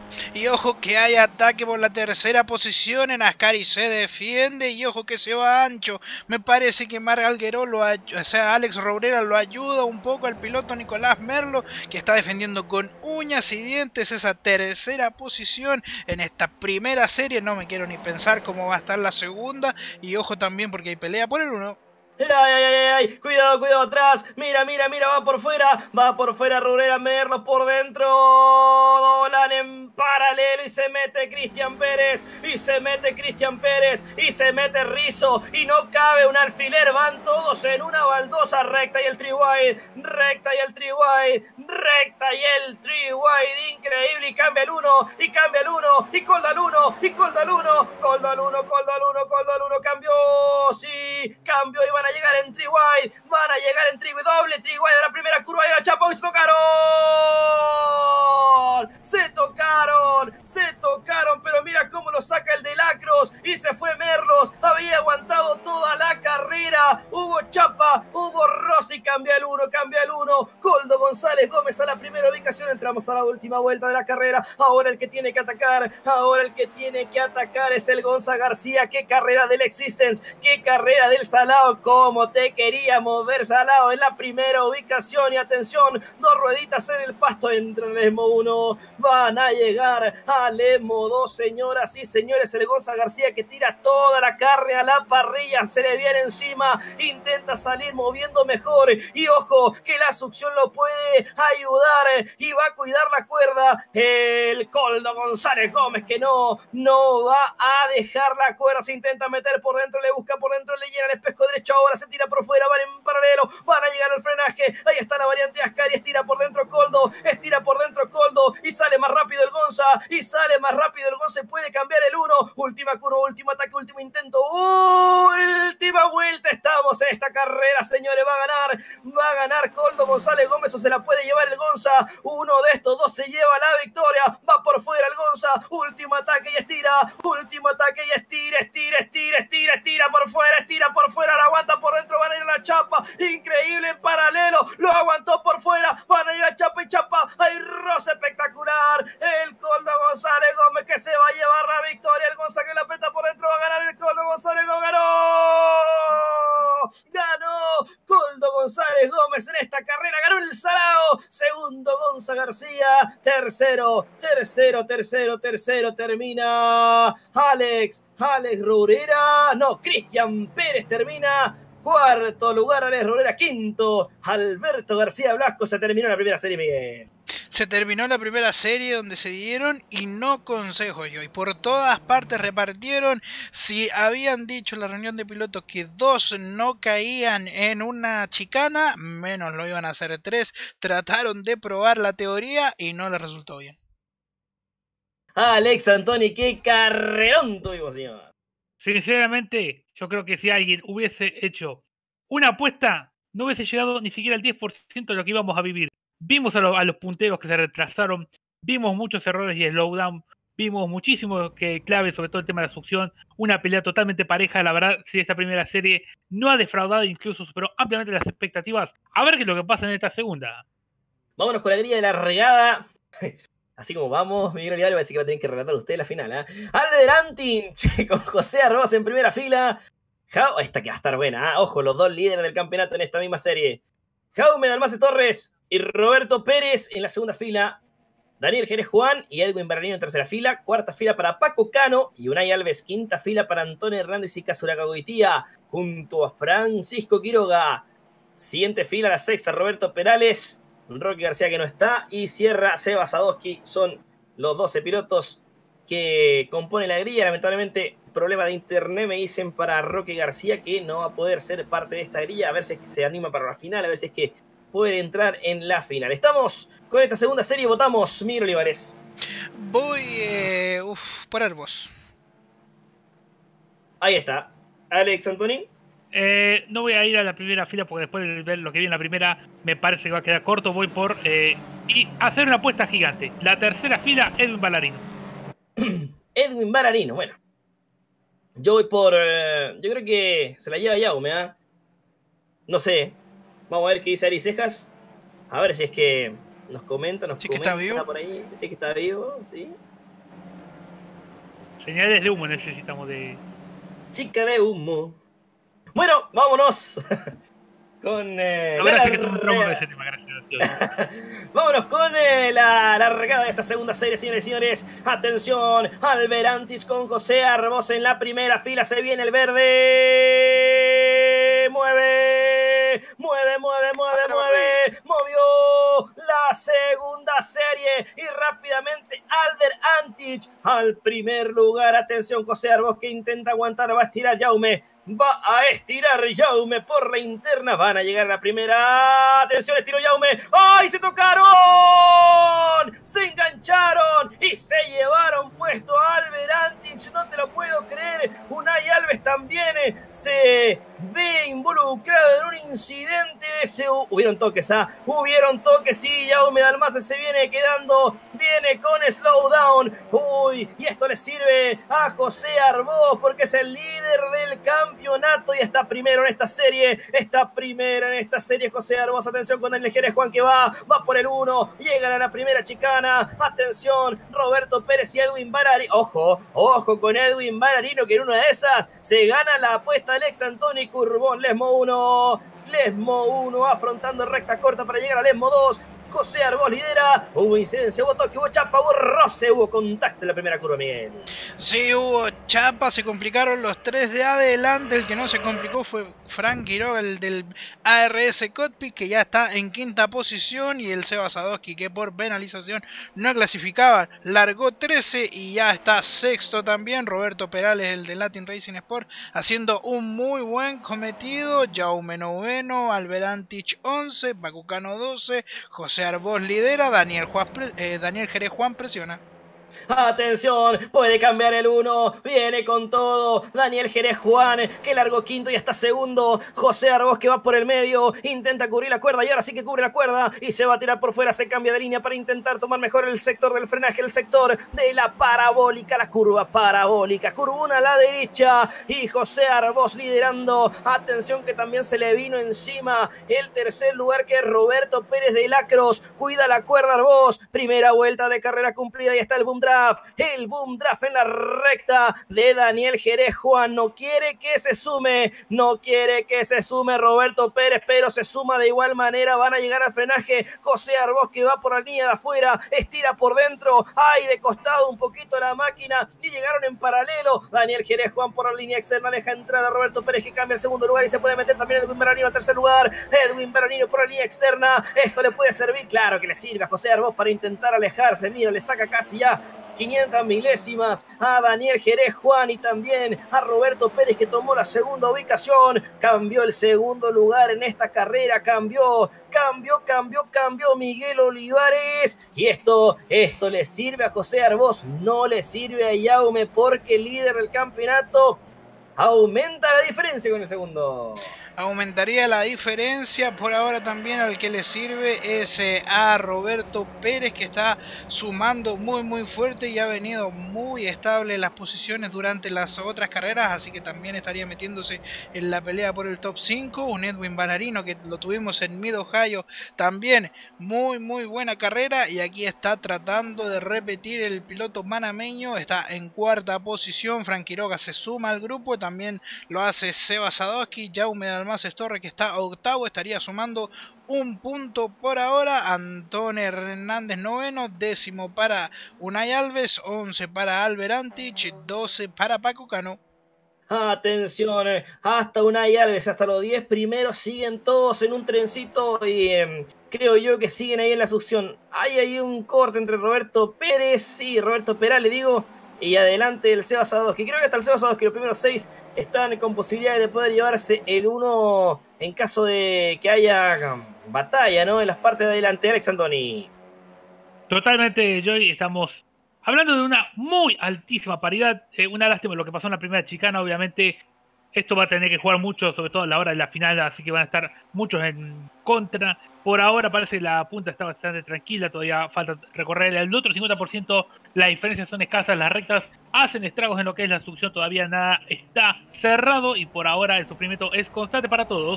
Y ojo que hay ataque por la tercera posición, en Ascari se defiende y ojo que se va ancho. Me parece que Marc Algueró, lo o sea, Alex Robrera lo ayuda un poco al piloto Nicolás Merlo, que está defendiendo con uñas y dientes esa tercera posición en esta primera serie. No me quiero ni pensar cómo va a estar la segunda. Y ojo también porque hay pelea por el uno. Ay, ay, ay, ay, cuidado, cuidado atrás. Mira, mira, mira, va por fuera. Va por fuera Robrera, Merlo por dentro. Dolan en paralelo y se mete Cristian Pérez. Y se mete Cristian Pérez. Y se mete Rizzo. Y no cabe un alfiler. Van todos en una baldosa recta y el tri-wide. Recta y el tri-wide. Recta y el tri-wide. Increíble. Y cambia el uno. Y cambia el uno. Y colda el uno. Y colda el uno. Colda el uno. Colda el uno. Colda el uno. Cambió. Sí. Cambió y van a llegar en tri-wide, van a llegar en tri-wide, doble tri-wide de la primera curva y la chapa y se tocaron, se tocaron, se tocaron, pero mira cómo lo saca el de Lacros y se fue Merlos, había aguantado toda la carrera, hubo chapa, hubo Rossi, cambia el uno, cambia el uno, Coldo González Gómez a la primera ubicación, entramos a la última vuelta de la carrera, ahora el que tiene que atacar, ahora el que tiene que atacar es el Gonza García, qué carrera del Existence, qué carrera del Salao, como te quería mover Salao en la primera ubicación y atención, dos rueditas en el pasto, entra el ESMO uno, van a llegar al ESMO dos, señoras y señores, el Gonza García que tira toda la carne a la parrilla, se le viene encima, intenta salir moviendo mejor y ojo que la succión lo puede ayudar y va a cuidar la cuerda, el Coldo González Gómez que no, no va a dejar la cuerda, se intenta meter por dentro, le busca por dentro, le llena el espejo derecho, ahora se tira por fuera, van en paralelo, van a llegar al frenaje, ahí está la variante Ascari, estira por dentro Coldo, estira por dentro Coldo, y sale más rápido el Gonza, y sale más rápido el Gonza, puede cambiar el uno, última curva, último ataque, último intento, última vuelta, estamos en esta carrera, señores, va a ganar, va a ganar Coldo González Gómez, o se la puede llevar el Gonza, uno de estos dos se lleva la victoria, va por fuera el Gonza, último ataque y estira, último ataque y estira, estira, estira, estira, estira por fuera, estira por fuera, la aguanta por dentro, van a ir a la chapa, increíble en paralelo, lo aguantó por fuera, van a ir a chapa y chapa, hay roce espectacular, el Coldo González Gómez que se va a llevar la victoria, el Gonza que la aprieta por dentro, va a ganar el Coldo González Gómez, ganó, ganó Coldo González Gómez en esta carrera, ganó el Salao, segundo Gonza García, tercero, tercero, tercero, tercero, termina Alex, Alex Robrera, no, Cristian Pérez termina, cuarto lugar Alex Robrera, quinto Alberto García Blasco, se terminó la primera serie, Miguel. Se terminó la primera serie donde se dieron y no consejos yo. Y por todas partes repartieron. Si habían dicho en la reunión de pilotos que dos no caían en una chicana, menos lo iban a hacer tres. Trataron de probar la teoría y no les resultó bien. Alex Antoni, qué carrerón tuvimos, señor. Sinceramente, yo creo que si alguien hubiese hecho una apuesta, no hubiese llegado ni siquiera al diez por ciento de lo que íbamos a vivir. Vimos a, lo, a los punteros que se retrasaron, vimos muchos errores y slowdown, vimos muchísimo que clave, sobre todo el tema de la succión, una pelea totalmente pareja, la verdad, si esta primera serie no ha defraudado, incluso superó ampliamente las expectativas, a ver qué es lo que pasa en esta segunda. Vámonos con la grilla de la regada. Así como vamos, Miguel Olivares va a decir que va a tener que relatar usted la final, ¿eh? Adelantin, con José Arroz en primera fila. Jau, esta que va a estar buena, ¿eh? Ojo, los dos líderes del campeonato en esta misma serie. Jaume Dalmace Torres y Roberto Pérez en la segunda fila. Daniel Jerez Juan y Edwin Barranino en tercera fila. Cuarta fila para Paco Cano y Unai Alves. Quinta fila para Antonio Hernández y Kazuraga Goitía junto a Francisco Quiroga. Siguiente fila, la sexta, Roberto Perales. Rocky García que no está. Y cierra Seba Sadowski. Son los doce pilotos que componen la grilla. Lamentablemente, problema de internet me dicen para Rocky García que no va a poder ser parte de esta grilla. A ver si es que se anima para la final. A ver si es que puede entrar en la final. Estamos con esta segunda serie. Votamos, Miguel Olivares. Voy eh, uf, por Airbus. Ahí está. Alex Antoni. Eh, no voy a ir a la primera fila porque después de ver lo que vi en la primera me parece que va a quedar corto. Voy por eh, y hacer una apuesta gigante. La tercera fila, Edwin Ballarino. Edwin Ballarino, bueno. Yo voy por... Eh, yo creo que se la lleva Jaume, ¿eh? No sé. Vamos a ver qué dice Ari Cejas. A ver si es que nos comenta, nos sí comenta que está vivo. por ahí. Sí que está vivo, sí. Señales de humo necesitamos de... Chica de humo. Bueno, vámonos. Con eh, No, la gracias que tomamos larga- ese tema, gracias. Vámonos con eh, la largada de esta segunda serie, señores y señores. Atención, Alberantis con José Arbós en la primera fila. Se viene el verde. Mueve, mueve, mueve, mueve, mueve. Movió la segunda serie y rápidamente Alber Antich al primer lugar. Atención, José Arbós que intenta aguantar, va a estirar Jaume. Va a estirar Jaume por la interna. Van a llegar a la primera. Atención, estiro Jaume. ¡Ay, se tocaron! Se engancharon y se llevaron puesto a Alber Antich. No te lo puedo creer. Unai Alves también eh, se ve involucrado en un incidente. Se, hubieron toques, ¿ah? Hubieron toques y Jaume Dalmases se viene quedando. Viene con slowdown. Uy, y esto le sirve a José Arbós porque es el líder del campeonato. Campeonato y está primero en esta serie, está primero en esta serie José Arbós. Atención con Daniel Jerez Juan que va, va por el uno, llegan a la primera chicana. Atención, Roberto Pérez y Edwin Bararino. Ojo, ojo con Edwin Bararino que en una de esas se gana la apuesta Alex Antoni Curbón. Lesmo uno, Lesmo uno afrontando recta corta para llegar a Lesmo dos. José Arbós lidera. Hubo incidencia, hubo toque, hubo chapa, hubo roce, hubo contacto en la primera curva, Miguel. Sí, hubo chapa, se complicaron los tres de adelante. El que no se complicó fue Frank Quiroga, el del A R S Cockpit, que ya está en quinta posición. Y el Seba Sadowski, que por penalización no clasificaba, largó trece y ya está sexto también. Roberto Perales, el de Latin Racing Sport, haciendo un muy buen cometido. Jaume noveno, Alber Antich once, Bacucano doce, José Arbós lidera, Daniel, Juan, eh, Daniel Jerez Juan presiona. Atención, puede cambiar el uno, viene con todo, Daniel Jerez Juan, que largó quinto y está segundo, José Arbós que va por el medio, intenta cubrir la cuerda y ahora sí que cubre la cuerda y se va a tirar por fuera, se cambia de línea para intentar tomar mejor el sector del frenaje, el sector de la parabólica, la curva parabólica, curva una a la derecha y José Arbós liderando. Atención que también se le vino encima el tercer lugar que es Roberto Pérez de Lacros, cuida la cuerda Arbós, primera vuelta de carrera cumplida y está el boom draft, el boom draft en la recta de Daniel Jerez Juan, no quiere que se sume, no quiere que se sume Roberto Pérez, pero se suma de igual manera, van a llegar al frenaje, José Arbós que va por la línea de afuera, estira por dentro, ay de costado un poquito la máquina y llegaron en paralelo, Daniel Jerez Juan por la línea externa, deja entrar a Roberto Pérez que cambia el segundo lugar y se puede meter también Edwin Beranino al tercer lugar, Edwin Beranino por la línea externa, esto le puede servir, claro que le sirve a José Arbós para intentar alejarse, mira, le saca casi ya quinientas milésimas a Daniel Jerez Juan y también a Roberto Pérez que tomó la segunda ubicación, cambió el segundo lugar en esta carrera, cambió, cambió, cambió, cambió Miguel Olivares y esto, esto le sirve a José Arbós, no le sirve a Jaume porque el líder del campeonato aumenta la diferencia con el segundo. Aumentaría la diferencia. Por ahora también al que le sirve es eh, a Roberto Pérez, que está sumando muy muy fuerte y ha venido muy estable en las posiciones durante las otras carreras, así que también estaría metiéndose en la pelea por el top cinco. Un Edwin Banarino que lo tuvimos en Mid Ohio, también muy muy buena carrera, y aquí está tratando de repetir el piloto manameño, está en cuarta posición. Frank Quiroga se suma al grupo, también lo hace Seba Sadowski. Jaume Dalmases Torres, que está octavo, estaría sumando un punto por ahora. Antonio Hernández noveno, décimo para Unai Alves, once para Alber Antich, doce para Paco Cano. Atención, hasta Unai Alves, hasta los diez primeros siguen todos en un trencito y eh, creo yo que siguen ahí en la succión. Hay ahí un corte entre Roberto Pérez y Roberto Perales, digo, y adelante el Seba Sadowski. Creo que hasta el Seba Sadowski los primeros seis están con posibilidades de poder llevarse el uno en caso de que haya um, batalla, ¿no? En las partes de adelante. Alex Antoni. Totalmente, Joy, estamos hablando de una muy altísima paridad. Eh, una lástima lo que pasó en la primera chicana, obviamente. Esto va a tener que jugar mucho, sobre todo a la hora de la final, así que van a estar muchos en contra. Por ahora parece que la punta está bastante tranquila, todavía falta recorrer el otro cincuenta por ciento, las diferencias son escasas, las rectas hacen estragos en lo que es la succión, todavía nada está cerrado y por ahora el sufrimiento es constante para todos.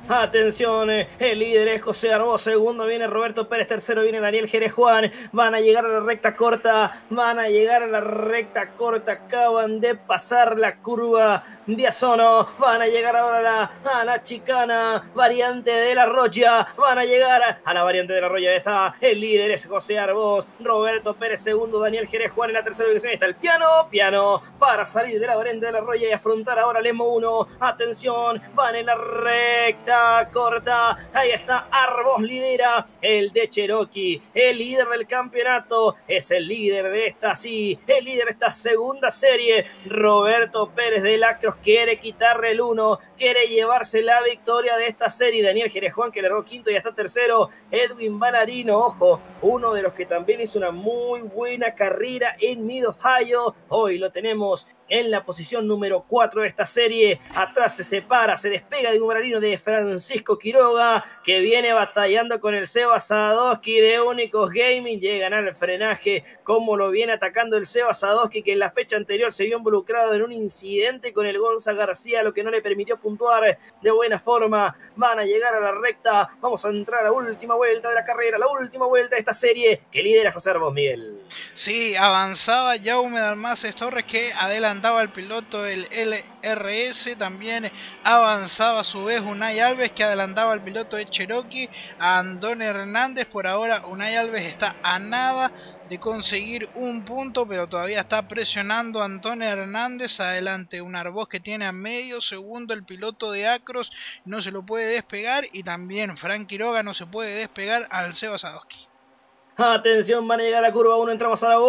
Atención, el líder es José Arbós, segundo viene Roberto Pérez, tercero viene Daniel Jerez Juan. Van a llegar a la recta corta, van a llegar a la recta corta, acaban de pasar la curva de Asono, van a llegar ahora a la chicana variante de la Roya, van a llegar a la variante de la Roya. Está el líder es José Arbós, Roberto Pérez segundo, Daniel Jerez Juan en la tercera ubicación. Está el piano, piano para salir de la variante de la Roya y afrontar ahora el Emo uno. Atención, van en la recta corta, ahí está Arbós, lidera el de Cherokee, el líder del campeonato, es el líder de esta, sí, el líder de esta segunda serie. Roberto Pérez de Lacros quiere quitarle el uno, quiere llevarse la victoria de esta serie. Daniel Jerez Juan, que largó quinto y está tercero. Edwin Banarino, ojo, uno de los que también hizo una muy buena carrera en Mid-Ohio, hoy lo tenemos en la posición número cuatro de esta serie. Atrás se separa, se despega de un Banarino de Francisco Quiroga, que viene batallando con el Seba Sadowski de Únicos Gaming. Llegan al frenaje, como lo viene atacando el Seba Sadowski, que en la fecha anterior se vio involucrado en un incidente con el Gonza García, lo que no le permitió puntuar de buena forma. Van a llegar a la recta, vamos a entrar a la última vuelta de la carrera, la última vuelta de esta serie, que lidera José Arbós, Miguel. Sí, avanzaba Jaume Dalmases Torres, que adelantaba al piloto del L R S. También avanzaba a su vez Unai Alves, que adelantaba al piloto de Cherokee, a Andón Hernández. Por ahora Unai Alves está a nada de conseguir un punto, pero todavía está presionando a Antonio Hernández. Adelante un Arbós que tiene a medio segundo el piloto de Acros, no se lo puede despegar, y también Frank Quiroga no se puede despegar al Seba Sadowski. Atención, van a llegar a la curva uno, entramos a la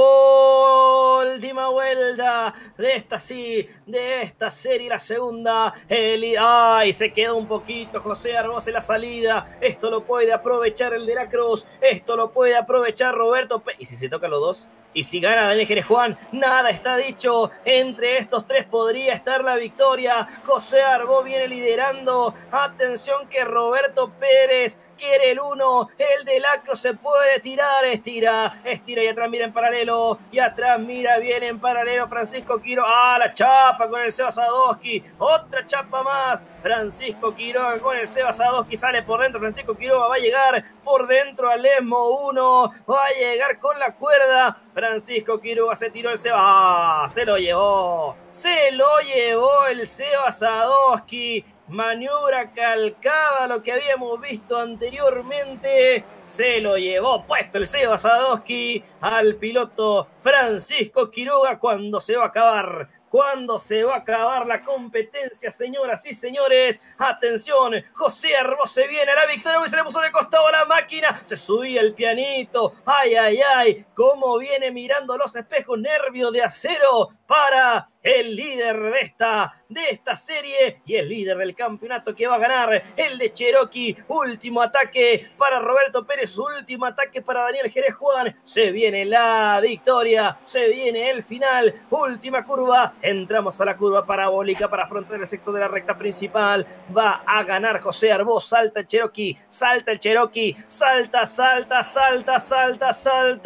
última vuelta de esta, sí, de esta serie, la segunda. El, ay, se quedó un poquito José Arbós en la salida. Esto lo puede aprovechar el de la Cruz, esto lo puede aprovechar Roberto P. ¿Y si se tocan los dos? ¿Y si gana Daniel Jerez Juan? Nada está dicho. Entre estos tres podría estar la victoria. José Arbós viene liderando. Atención que Roberto Pérez quiere el uno. El de Lacro se puede tirar. Estira, estira y atrás mira en paralelo. Y atrás mira bien en paralelo Francisco Quiroga. Ah, la chapa con el Seba Sadowski. Otra chapa más. Francisco Quiroga con el Seba Sadowski. Sale por dentro. Francisco Quiroga va a llegar por dentro al Emo uno. Va a llegar con la cuerda. Francisco Quiroga se tiró el Seba. ¡Ah! Se lo llevó. Se lo llevó el Seba Sadowski. Maniobra calcada a lo que habíamos visto anteriormente. Se lo llevó puesto el Seba Sadowski al piloto Francisco Quiroga. Cuando se va a acabar. Cuando se va a acabar la competencia, señoras y señores. Atención, José Arbós se viene a la victoria. Hoy se le puso de costado a la máquina. Se subía el pianito. Ay, ay, ay. Cómo viene mirando los espejos. Nervio de acero para el líder de esta, de esta serie. Y el líder del campeonato que va a ganar. El de Cherokee. Último ataque para Roberto Pérez. Último ataque para Daniel Jerez Juan. Se viene la victoria. Se viene el final. Última curva. Entramos a la curva parabólica para afrontar el sector de la recta principal. Va a ganar José Arbós. Salta el Cherokee. Salta el Cherokee. Salta, salta, salta, salta,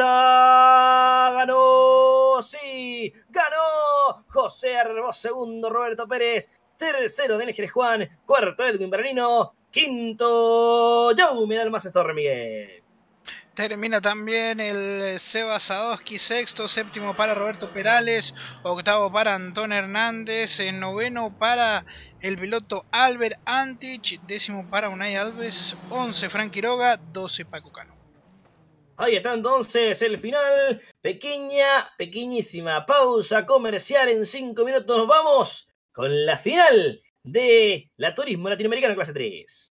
salta. Ganó. Sí. Ganó José Arbós. Segundo Roberto Pérez. Tercero Daniel Jerez Juan. Cuarto Edwin Banarino. Quinto Jaume Dalmases Torres, Miguel. Termina también el Seba Sadowski, sexto, séptimo para Roberto Perales, octavo para Antón Hernández, noveno para el piloto Albert Antich, décimo para Unai Alves, once Frank Quiroga, doce Paco Cano. Ahí está entonces el final. Pequeña, pequeñísima pausa comercial. En cinco minutos nos vamos con la final de la Turismo Latinoamericano clase tres.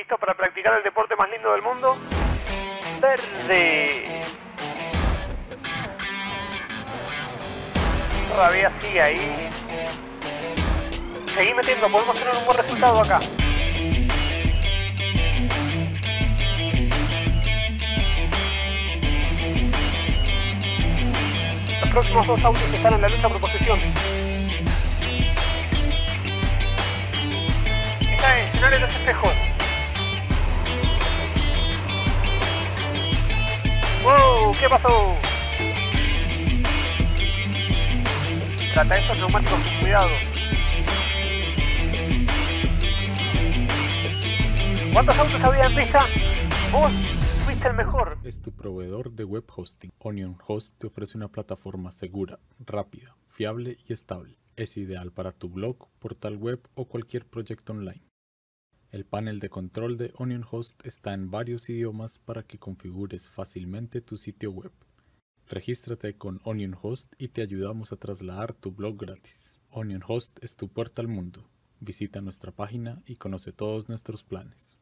listos para practicar el deporte más lindo del mundo? Verde. Todavía sigue ahí. Seguí metiendo, podemos tener un buen resultado acá. Los próximos dos autos están en la lucha por posición. Está en finales los espejos. ¡Wow! ¿Qué pasó? Trata estos neumáticos con cuidado. ¿Cuántos autos había en pista? Vos fuiste el mejor. Es tu proveedor de web hosting. Onion Host te ofrece una plataforma segura, rápida, fiable y estable. Es ideal para tu blog, portal web o cualquier proyecto online. El panel de control de Onion Host está en varios idiomas para que configures fácilmente tu sitio web. Regístrate con Onion Host y te ayudamos a trasladar tu blog gratis. Onion Host es tu puerta al mundo. Visita nuestra página y conoce todos nuestros planes.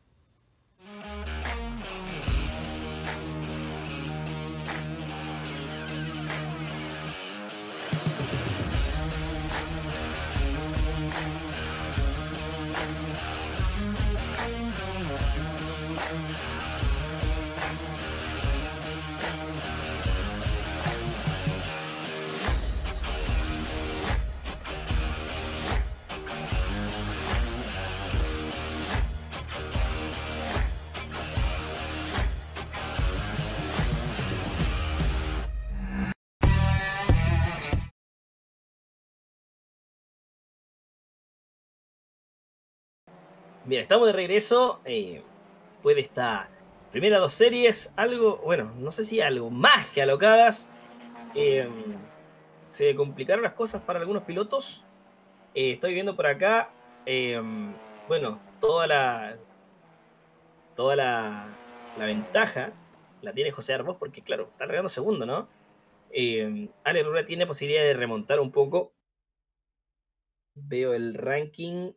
Bien, estamos de regreso. Eh, después de esta primera dos series, algo, bueno, no sé si algo más que alocadas. Eh, se complicaron las cosas para algunos pilotos. Eh, estoy viendo por acá, eh, bueno, toda la toda la, la ventaja la tiene José Arbós porque, claro, está largando segundo, ¿no? Eh, Ale Rura tiene posibilidad de remontar un poco. Veo el ranking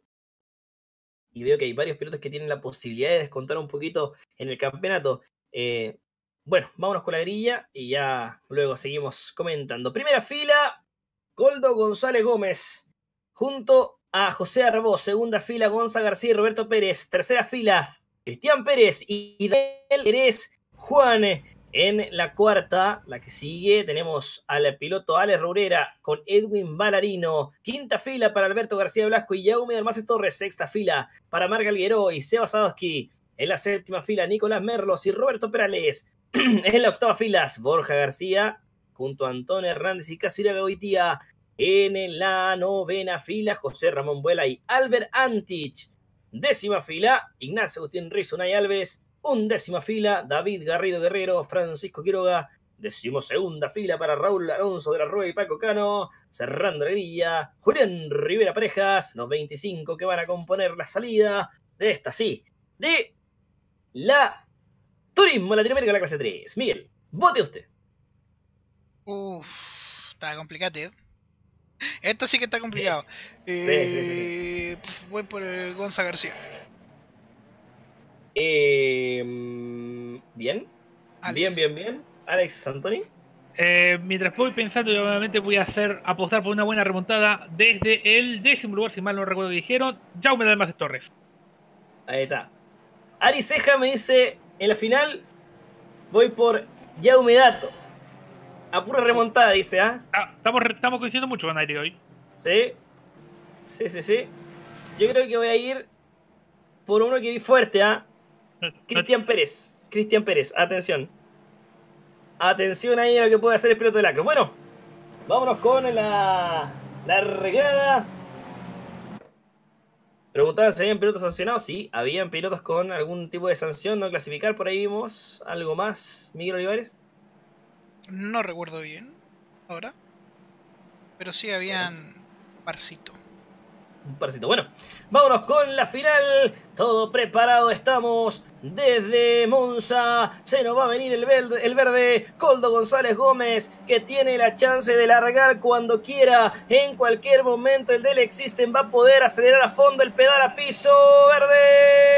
y veo que hay varios pilotos que tienen la posibilidad de descontar un poquito en el campeonato. Eh, bueno, vámonos con la grilla y ya luego seguimos comentando. Primera fila, Goldo González Gómez, junto a José Arbós. Segunda fila, Gonza García y Roberto Pérez. Tercera fila, Cristian Pérez y Daniel Pérez Juan. En la cuarta, la que sigue, tenemos al piloto Alex Rourera con Edwin Ballarino. Quinta fila para Alberto García Blasco y Jaume Dalmaces Torres. Sexta fila para Marc Algueró y Seba Sadowski. En la séptima fila, Nicolás Merlos y Roberto Perales. En la octava fila, Borja García junto a Antonio Hernández y Casio Goitía. En la novena fila, José Ramón Vuela y Albert Antich. Décima fila, Ignacio Agustín Riz, Unai Alves. Undécima fila, David Garrido Guerrero, Francisco Quiroga. Decimosegunda fila para Raúl Alonso de la Rueda y Paco Cano. Cerrando la grilla, Julián Rivera Parejas, los veinticinco que van a componer la salida de esta, sí, de la Turismo Latinoamérica, la clase tres. Miguel, vote usted. Uff, está complicado. Esto sí que está complicado. Sí, eh, sí, sí, sí. Pf, voy por el Gonza García. Eh, bien, Alex. bien, bien, bien. Alex Antoni. Eh, mientras voy pensando, yo obviamente voy a hacer apostar por una buena remontada desde el décimo lugar, si mal no recuerdo que dijeron, Jaume Dalmaces Torres. Ahí está. Ari Ceja me dice, en la final voy por Jaume Dato. A pura remontada, dice, ¿ah? Ah, estamos, estamos coincidiendo mucho con Aire hoy. Sí. Sí, sí, sí. Yo creo que voy a ir por uno que vi fuerte, ¿ah? Cristian Pérez. Cristian Pérez, atención. Atención ahí a lo que puede hacer el piloto de Lacro. Bueno, vámonos con la, la regada. Preguntaban si habían pilotos sancionados. Sí, habían pilotos con algún tipo de sanción no clasificar. Por ahí vimos algo más, Miguel Olivares. No recuerdo bien ahora, pero sí habían parcito. Un parcito. Bueno, vámonos con la final. Todo preparado estamos desde Monza. Se nos va a venir el verde, el verde Goldo González Gómez, que tiene la chance de largar cuando quiera. En cualquier momento el Delec System va a poder acelerar a fondo el pedal a piso. Verde.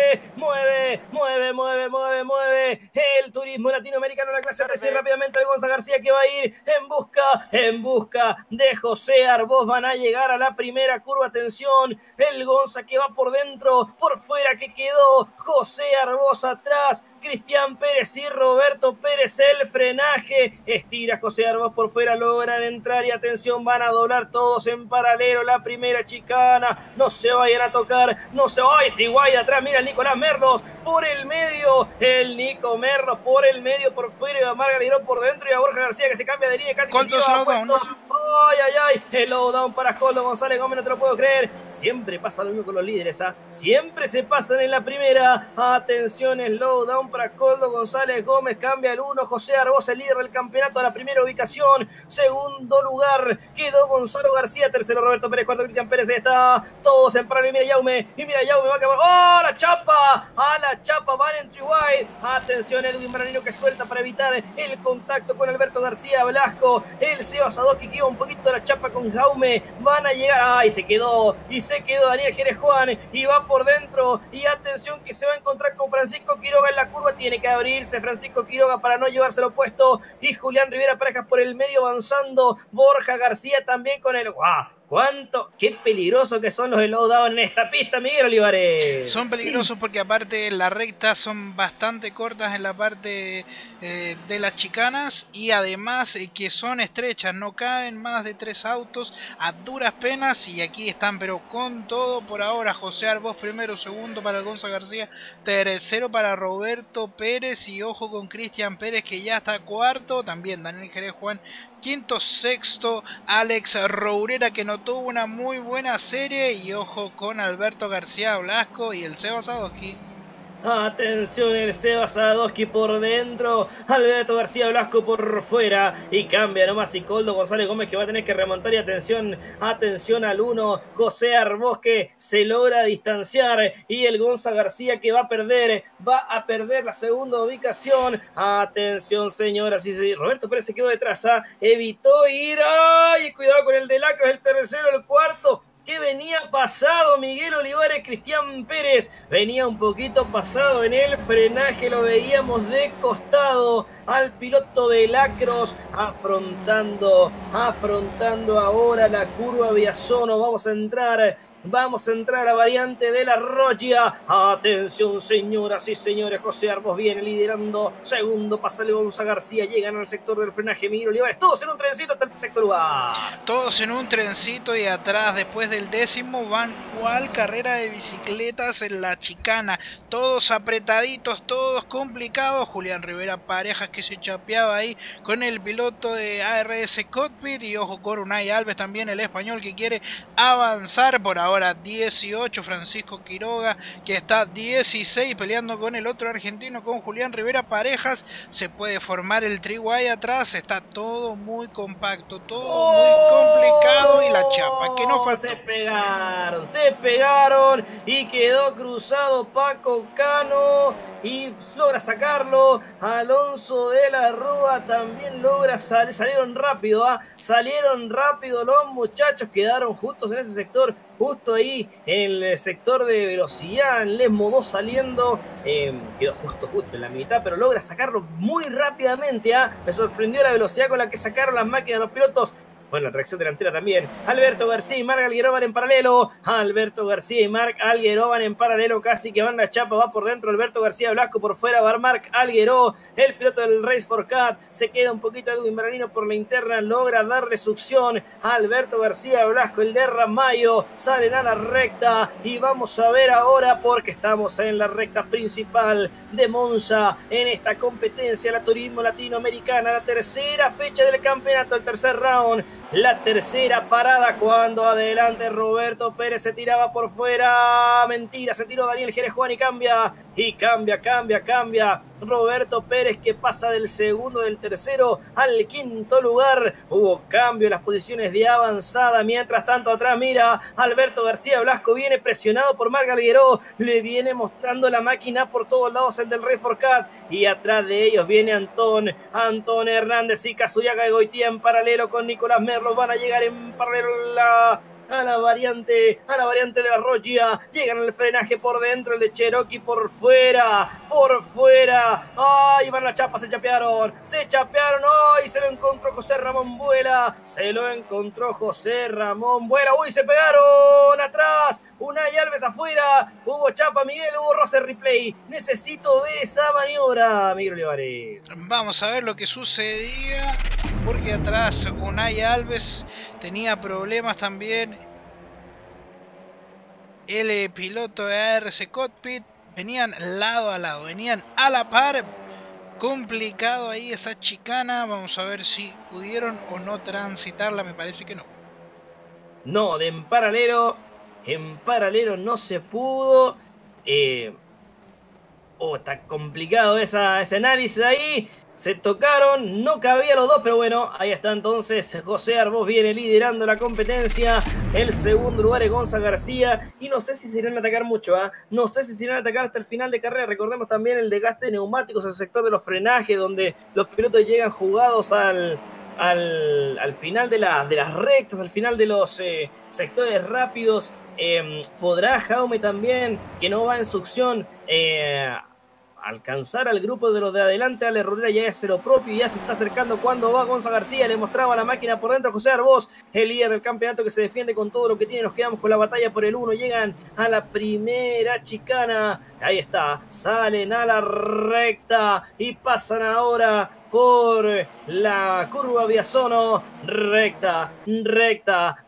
mueve, mueve, mueve, mueve, mueve, mueve. El turismo latinoamericano en la clase tres rápidamente el Gonza García que va a ir en busca, en busca de José Arbós. Van a llegar a la primera curva, atención, el Gonza que va por dentro, por fuera que quedó José Arbós atrás, Cristian Pérez y Roberto Pérez el frenaje, estira José Arbós por fuera, logran entrar y atención, van a doblar todos en paralelo la primera chicana, no se vayan a tocar, no se ¡ay! Triguay de atrás, mira el Nicolás Merlos por el medio, el Nico Merlos por el medio, por fuera, y va Marga Liró por dentro y a Borja García que se cambia de línea casi que se lleva puesto. Ay, ay, ay, el lowdown para Ascoldo González Gómez, no te lo puedo creer, siempre pasa lo mismo con los líderes, ¿ah? Siempre se pasan en la primera, atención, el lowdown para Ascoldo González Gómez, cambia el uno, José Arbós el líder del campeonato a la primera ubicación, segundo lugar quedó Gonzalo García, tercero Roberto Pérez, cuarto Cristian Pérez, ahí está, todos en paralelo, y mira Yaume, y mira Yaume, va a acabar, ¡oh, la chapa! A la chapa, van en three-wide, atención Edwin Maranino que suelta para evitar el contacto con Alberto García Blasco, el Seba Sadowski que iba un poquito de la chapa con Jaume, van a llegar, ¡ay, se quedó! Y se quedó Daniel Jerez Juan, y va por dentro, y atención que se va a encontrar con Francisco Quiroga en la curva, tiene que abrirse Francisco Quiroga para no llevárselo puesto, y Julián Rivera Parejas por el medio avanzando, Borja García también con el... ¡guau! ¿Cuánto? ¡Qué peligroso que son los de lowdown en esta pista, Miguel Olivares! Son peligrosos porque aparte las rectas son bastante cortas en la parte eh, de las chicanas y además eh, que son estrechas, no caben más de tres autos a duras penas y aquí están pero con todo por ahora. José Arbós primero, segundo para el Gonza García, tercero para Roberto Pérez y ojo con Cristian Pérez que ya está cuarto, también Daniel Jerez Juan quinto, sexto Alex Rourera que no tuvo una muy buena serie y ojo con Alberto García Blasco y el Seba Sadowski. Atención el Seba Sadowski por dentro, Alberto García Blasco por fuera y cambia nomás Icoldo González Gómez que va a tener que remontar y atención, atención al uno, José Arbós que se logra distanciar y el Gonza García que va a perder, va a perder la segunda ubicación, atención señoras y señores, Roberto Pérez se quedó detrás, ¿ah? Evitó ir, ay, cuidado con el de Lacro, el tercero, el cuarto, que venía pasado Miguel Olivares, Cristian Pérez venía un poquito pasado en el frenaje, lo veíamos de costado al piloto de Lacros afrontando, afrontando ahora la curva Biasono, vamos a entrar Vamos a entrar a la variante de la Roya. Atención, señoras y señores. José Arbós viene liderando. Segundo pasa el Gonza García. Llegan al sector del frenaje. Miguel Olivares. Todos en un trencito hasta el sexto lugar. Todos en un trencito y atrás, después del décimo, van cual carrera de bicicletas en la chicana. Todos apretaditos, todos complicados. Julián Rivera Parejas que se chapeaba ahí con el piloto de A R S Cockpit. Y ojo con Unai Alves también, el español que quiere avanzar por ahora. Ahora dieciocho, Francisco Quiroga que está dieciséis peleando con el otro argentino, con Julián Rivera Parejas. Se puede formar el three-way atrás, está todo muy compacto, todo oh, muy complicado y la chapa que no faltó. Se pegaron, se pegaron y quedó cruzado Paco Cano y logra sacarlo. Alonso de la Rúa también logra salir, salieron rápido, ¿ah? salieron rápido los muchachos, quedaron justos en ese sector. Justo ahí en el sector de velocidad, Les Modó saliendo, eh, quedó justo, justo en la mitad, pero logra sacarlo muy rápidamente. ¿eh? Me sorprendió la velocidad con la que sacaron las máquinas los pilotos. Bueno, la tracción delantera también. Alberto García y Marc Algueró van en paralelo. Alberto García y Marc Algueró van en paralelo. Casi que van la chapa. Va por dentro Alberto García Blasco. Por fuera va Marc Algueró. El piloto del Race for Cat. Se queda un poquito Edwin Maranino por la interna. Logra darle succión a Alberto García Blasco. El de Ramallo. Salen a la recta. Y vamos a ver ahora, porque estamos en la recta principal de Monza. En esta competencia, la Turismo Latinoamericana. La tercera fecha del campeonato. El tercer round. La tercera parada cuando adelante Roberto Pérez se tiraba por fuera. Mentira, se tiró Daniel Jerez Juan y cambia. Y cambia, cambia, cambia. Roberto Pérez que pasa del segundo, del tercero al quinto lugar. Hubo cambio en las posiciones de avanzada. Mientras tanto atrás, mira, Alberto García Blasco viene presionado por Marc Algueró. Le viene mostrando la máquina por todos lados el del Race for Cat. Y atrás de ellos viene Antón. Antón Hernández y Kazuriaga de Goitía en paralelo con Nicolás Merlos. Van a llegar en paralelo la a la variante, a la variante de la Rogia. Llegan al frenaje por dentro, el de Cherokee por fuera, por fuera. ¡Ay! Van la chapa, se chapearon, se chapearon. ¡Ay! Se lo encontró José Ramón Vuela, se lo encontró José Ramón Vuela. ¡Uy! Se pegaron atrás. Unai Alves afuera. Hubo chapa, Miguel, hubo roce, replay. Necesito ver esa maniobra, Miguel Olivares. Vamos a ver lo que sucedía, porque atrás Unai Alves tenía problemas también. El eh, piloto de A R C Cockpit venían lado a lado, venían a la par. Complicado ahí esa chicana. Vamos a ver si pudieron o no transitarla. Me parece que no. No, de en paralelo. En paralelo no se pudo. Eh, oh, está complicado esa, ese análisis ahí. Se tocaron, no cabía los dos, pero bueno, ahí está entonces. José Arbós viene liderando la competencia. El segundo lugar es Gonza García. Y no sé si se irán a atacar mucho, ¿eh? No sé si se irán a atacar hasta el final de carrera. Recordemos también el desgaste de neumáticos, el sector de los frenajes, donde los pilotos llegan jugados al, al, al final de, la, de las rectas, al final de los eh, sectores rápidos. Eh, ¿Podrá Jaume también, que no va en succión, eh, alcanzar al grupo de los de adelante? Ale Rodríguez ya hace lo propio y ya se está acercando cuando va Gonza García. Le mostraba la máquina por dentro José Arbós, el líder del campeonato, que se defiende con todo lo que tiene. Nos quedamos con la batalla por el uno. Llegan a la primera chicana. Ahí está, salen a la recta y pasan ahora por la curva Biasono. Recta, recta,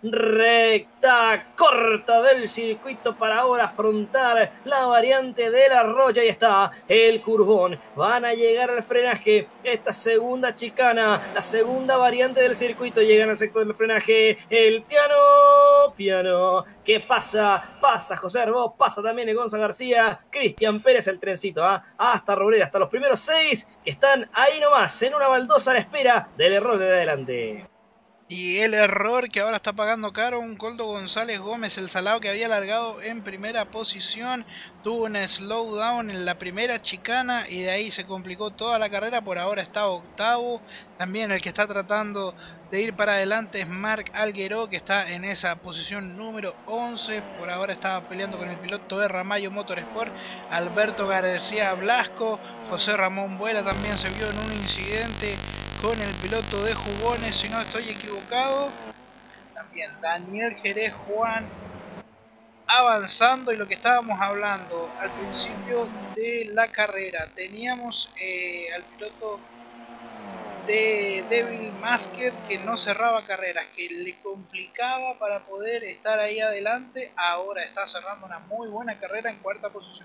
recta corta del circuito para ahora afrontar la variante de la Roya. Ahí está el curvón. Van a llegar al frenaje. Esta segunda chicana, la segunda variante del circuito. Llegan al sector del frenaje. El piano, piano. ¿Qué pasa? Pasa José Arbós, pasa también el Gonza García. Cristian Pérez, el trencito, ¿eh? Hasta Robrera, hasta los primeros seis que están ahí nomás, en una baldosa a la espera del error de adelante. Y el error que ahora está pagando caro, un Coldo González Gómez, el salado, que había largado en primera posición, tuvo un slowdown en la primera chicana y de ahí se complicó toda la carrera. Por ahora está octavo. También el que está tratando de ir para adelante es Marc Algueró, que está en esa posición número once. Por ahora estaba peleando con el piloto de Ramallo Motorsport, Alberto García Blasco. José Ramón Vuela también se vio en un incidente con el piloto de Jugones, si no estoy equivocado. También Daniel Jerez Juan avanzando. Y lo que estábamos hablando al principio de la carrera, teníamos eh, al piloto de Devil Masker que no cerraba carreras, que le complicaba para poder estar ahí adelante. Ahora está cerrando una muy buena carrera en cuarta posición.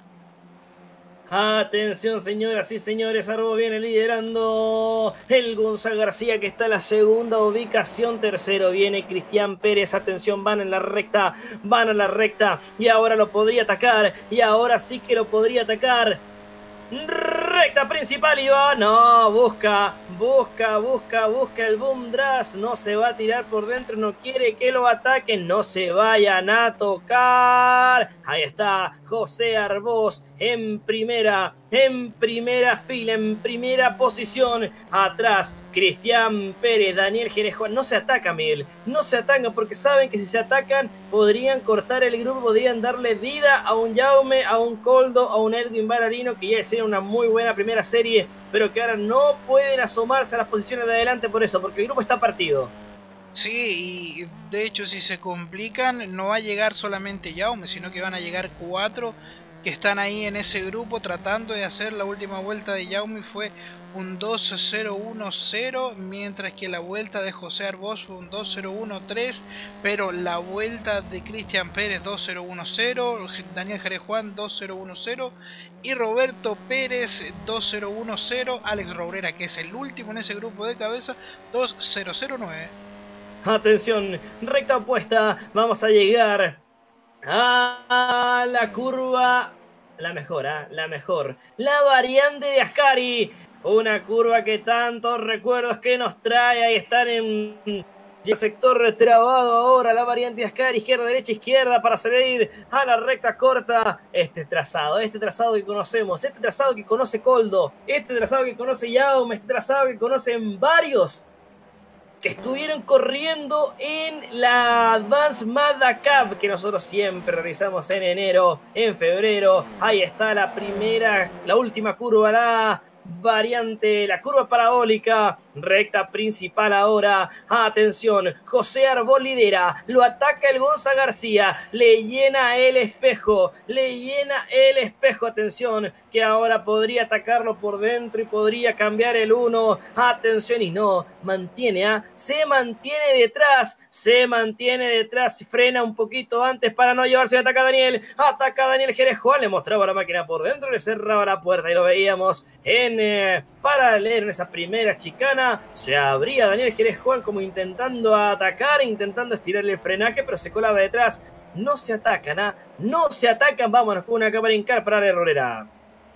Atención, señoras y señores, Arbós viene liderando. El Gonza García, que está en la segunda ubicación. Tercero viene Cristian Pérez. Atención, van en la recta, van a la recta. Y ahora lo podría atacar. Y ahora sí que lo podría atacar. Recta principal y va. No, busca, busca, busca, busca el boom draft. No se va a tirar por dentro, no quiere que lo ataquen. No se vayan a tocar. Ahí está José Arbós en primera, en primera fila, en primera posición. Atrás, Cristian Pérez, Daniel Jerez Juan. No se ataca, Miguel. No se atacan porque saben que si se atacan podrían cortar el grupo, podrían darle vida a un Jaume, a un Coldo, a un Edwin Bararino, que ya hicieron una muy buena primera serie, pero que ahora no pueden asomarse a las posiciones de adelante por eso, porque el grupo está partido. Sí, y de hecho si se complican no va a llegar solamente Jaume, sino que van a llegar cuatro que están ahí en ese grupo tratando de hacer. La última vuelta de Jaume fue un dos cero uno cero, mientras que la vuelta de José Arbós fue un dos cero uno tres, pero la vuelta de Cristian Pérez dos cero uno cero, Daniel Jerez Juan dos cero uno cero y Roberto Pérez dos cero uno cero, Alex Robrera, que es el último en ese grupo de cabeza, dos cero cero nueve. Atención, recta opuesta, vamos a llegar a la curva, la mejor, ¿eh? la mejor, la variante de Ascari, una curva que tantos recuerdos que nos trae. Ahí están en el sector trabado ahora, la variante de Ascari, izquierda, derecha, izquierda, para salir a la recta corta. Este trazado, este trazado que conocemos, este trazado que conoce Coldo, este trazado que conoce Jaume, este trazado que conocen varios que estuvieron corriendo en la Advanced Mazda Cup que nosotros siempre realizamos en enero, en febrero. Ahí está la primera, la última curva, la variante, la curva parabólica, recta principal ahora. Atención, José Arbós lidera, lo ataca el Gonza García, le llena el espejo, le llena el espejo. Atención, que ahora podría atacarlo por dentro y podría cambiar el uno. Atención, y no, mantiene, ¿eh? se mantiene detrás, se mantiene detrás, frena un poquito antes para no llevarse. Ataca a Daniel, ataca a Daniel Jerez Juan, le mostraba la máquina por dentro, le cerraba la puerta y lo veíamos en eh, paralelo en esa primera chicana. Se abría Daniel Jerez Juan como intentando atacar, intentando estirarle el frenaje, pero se colaba detrás. No se atacan, ¿ah? ¿eh? No se atacan. Vámonos con una cámara Incar para la Herrera.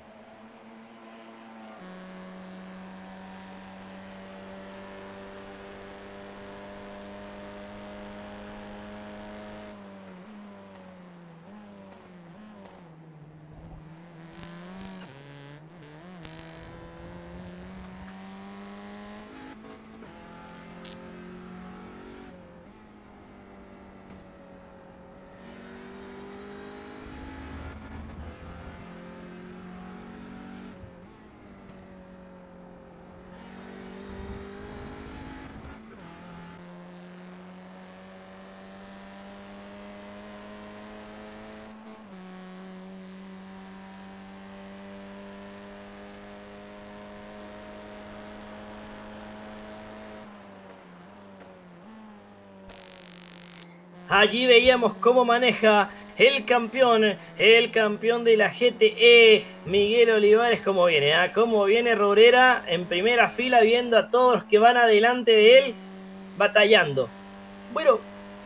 Allí veíamos cómo maneja el campeón, el campeón de la G T E, Miguel Olivares, cómo viene, ¿eh? Cómo viene Robrera en primera fila viendo a todos los que van adelante de él batallando. Bueno,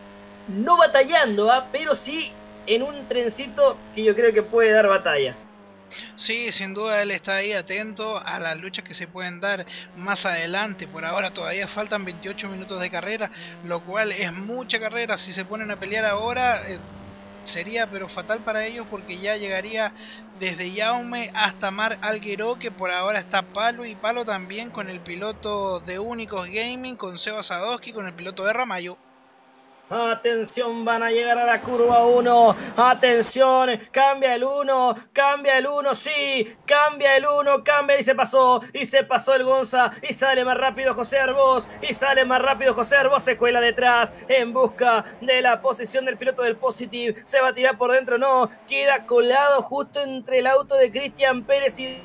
no batallando, ¿eh? Pero sí en un trencito que yo creo que puede dar batalla. Sí, sin duda él está ahí atento a las luchas que se pueden dar más adelante. Por ahora todavía faltan veintiocho minutos de carrera, lo cual es mucha carrera. Si se ponen a pelear ahora eh, sería pero fatal para ellos, porque ya llegaría desde Jaume hasta Marc Algueró, que por ahora está palo y palo también con el piloto de Únicos Gaming, con Seba Sadowski, con el piloto de Ramallo. Atención, van a llegar a la curva uno. Atención, cambia el uno, cambia el uno, sí, cambia el uno, cambia y se pasó, y se pasó el Gonza, y sale más rápido José Arbós, y sale más rápido José Arbós, se cuela detrás en busca de la posición del piloto del Positive. Se va a tirar por dentro, no, queda colado justo entre el auto de Cristian Pérez y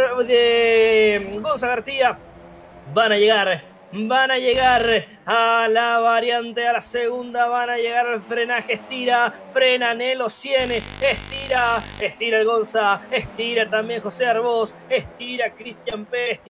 de Gonza García. Van a llegar. Van a llegar a la variante, a la segunda, van a llegar al frenaje, estira, frena Nelo cien, estira, estira el Gonza, estira también José Arbós, estira Cristian Pérez,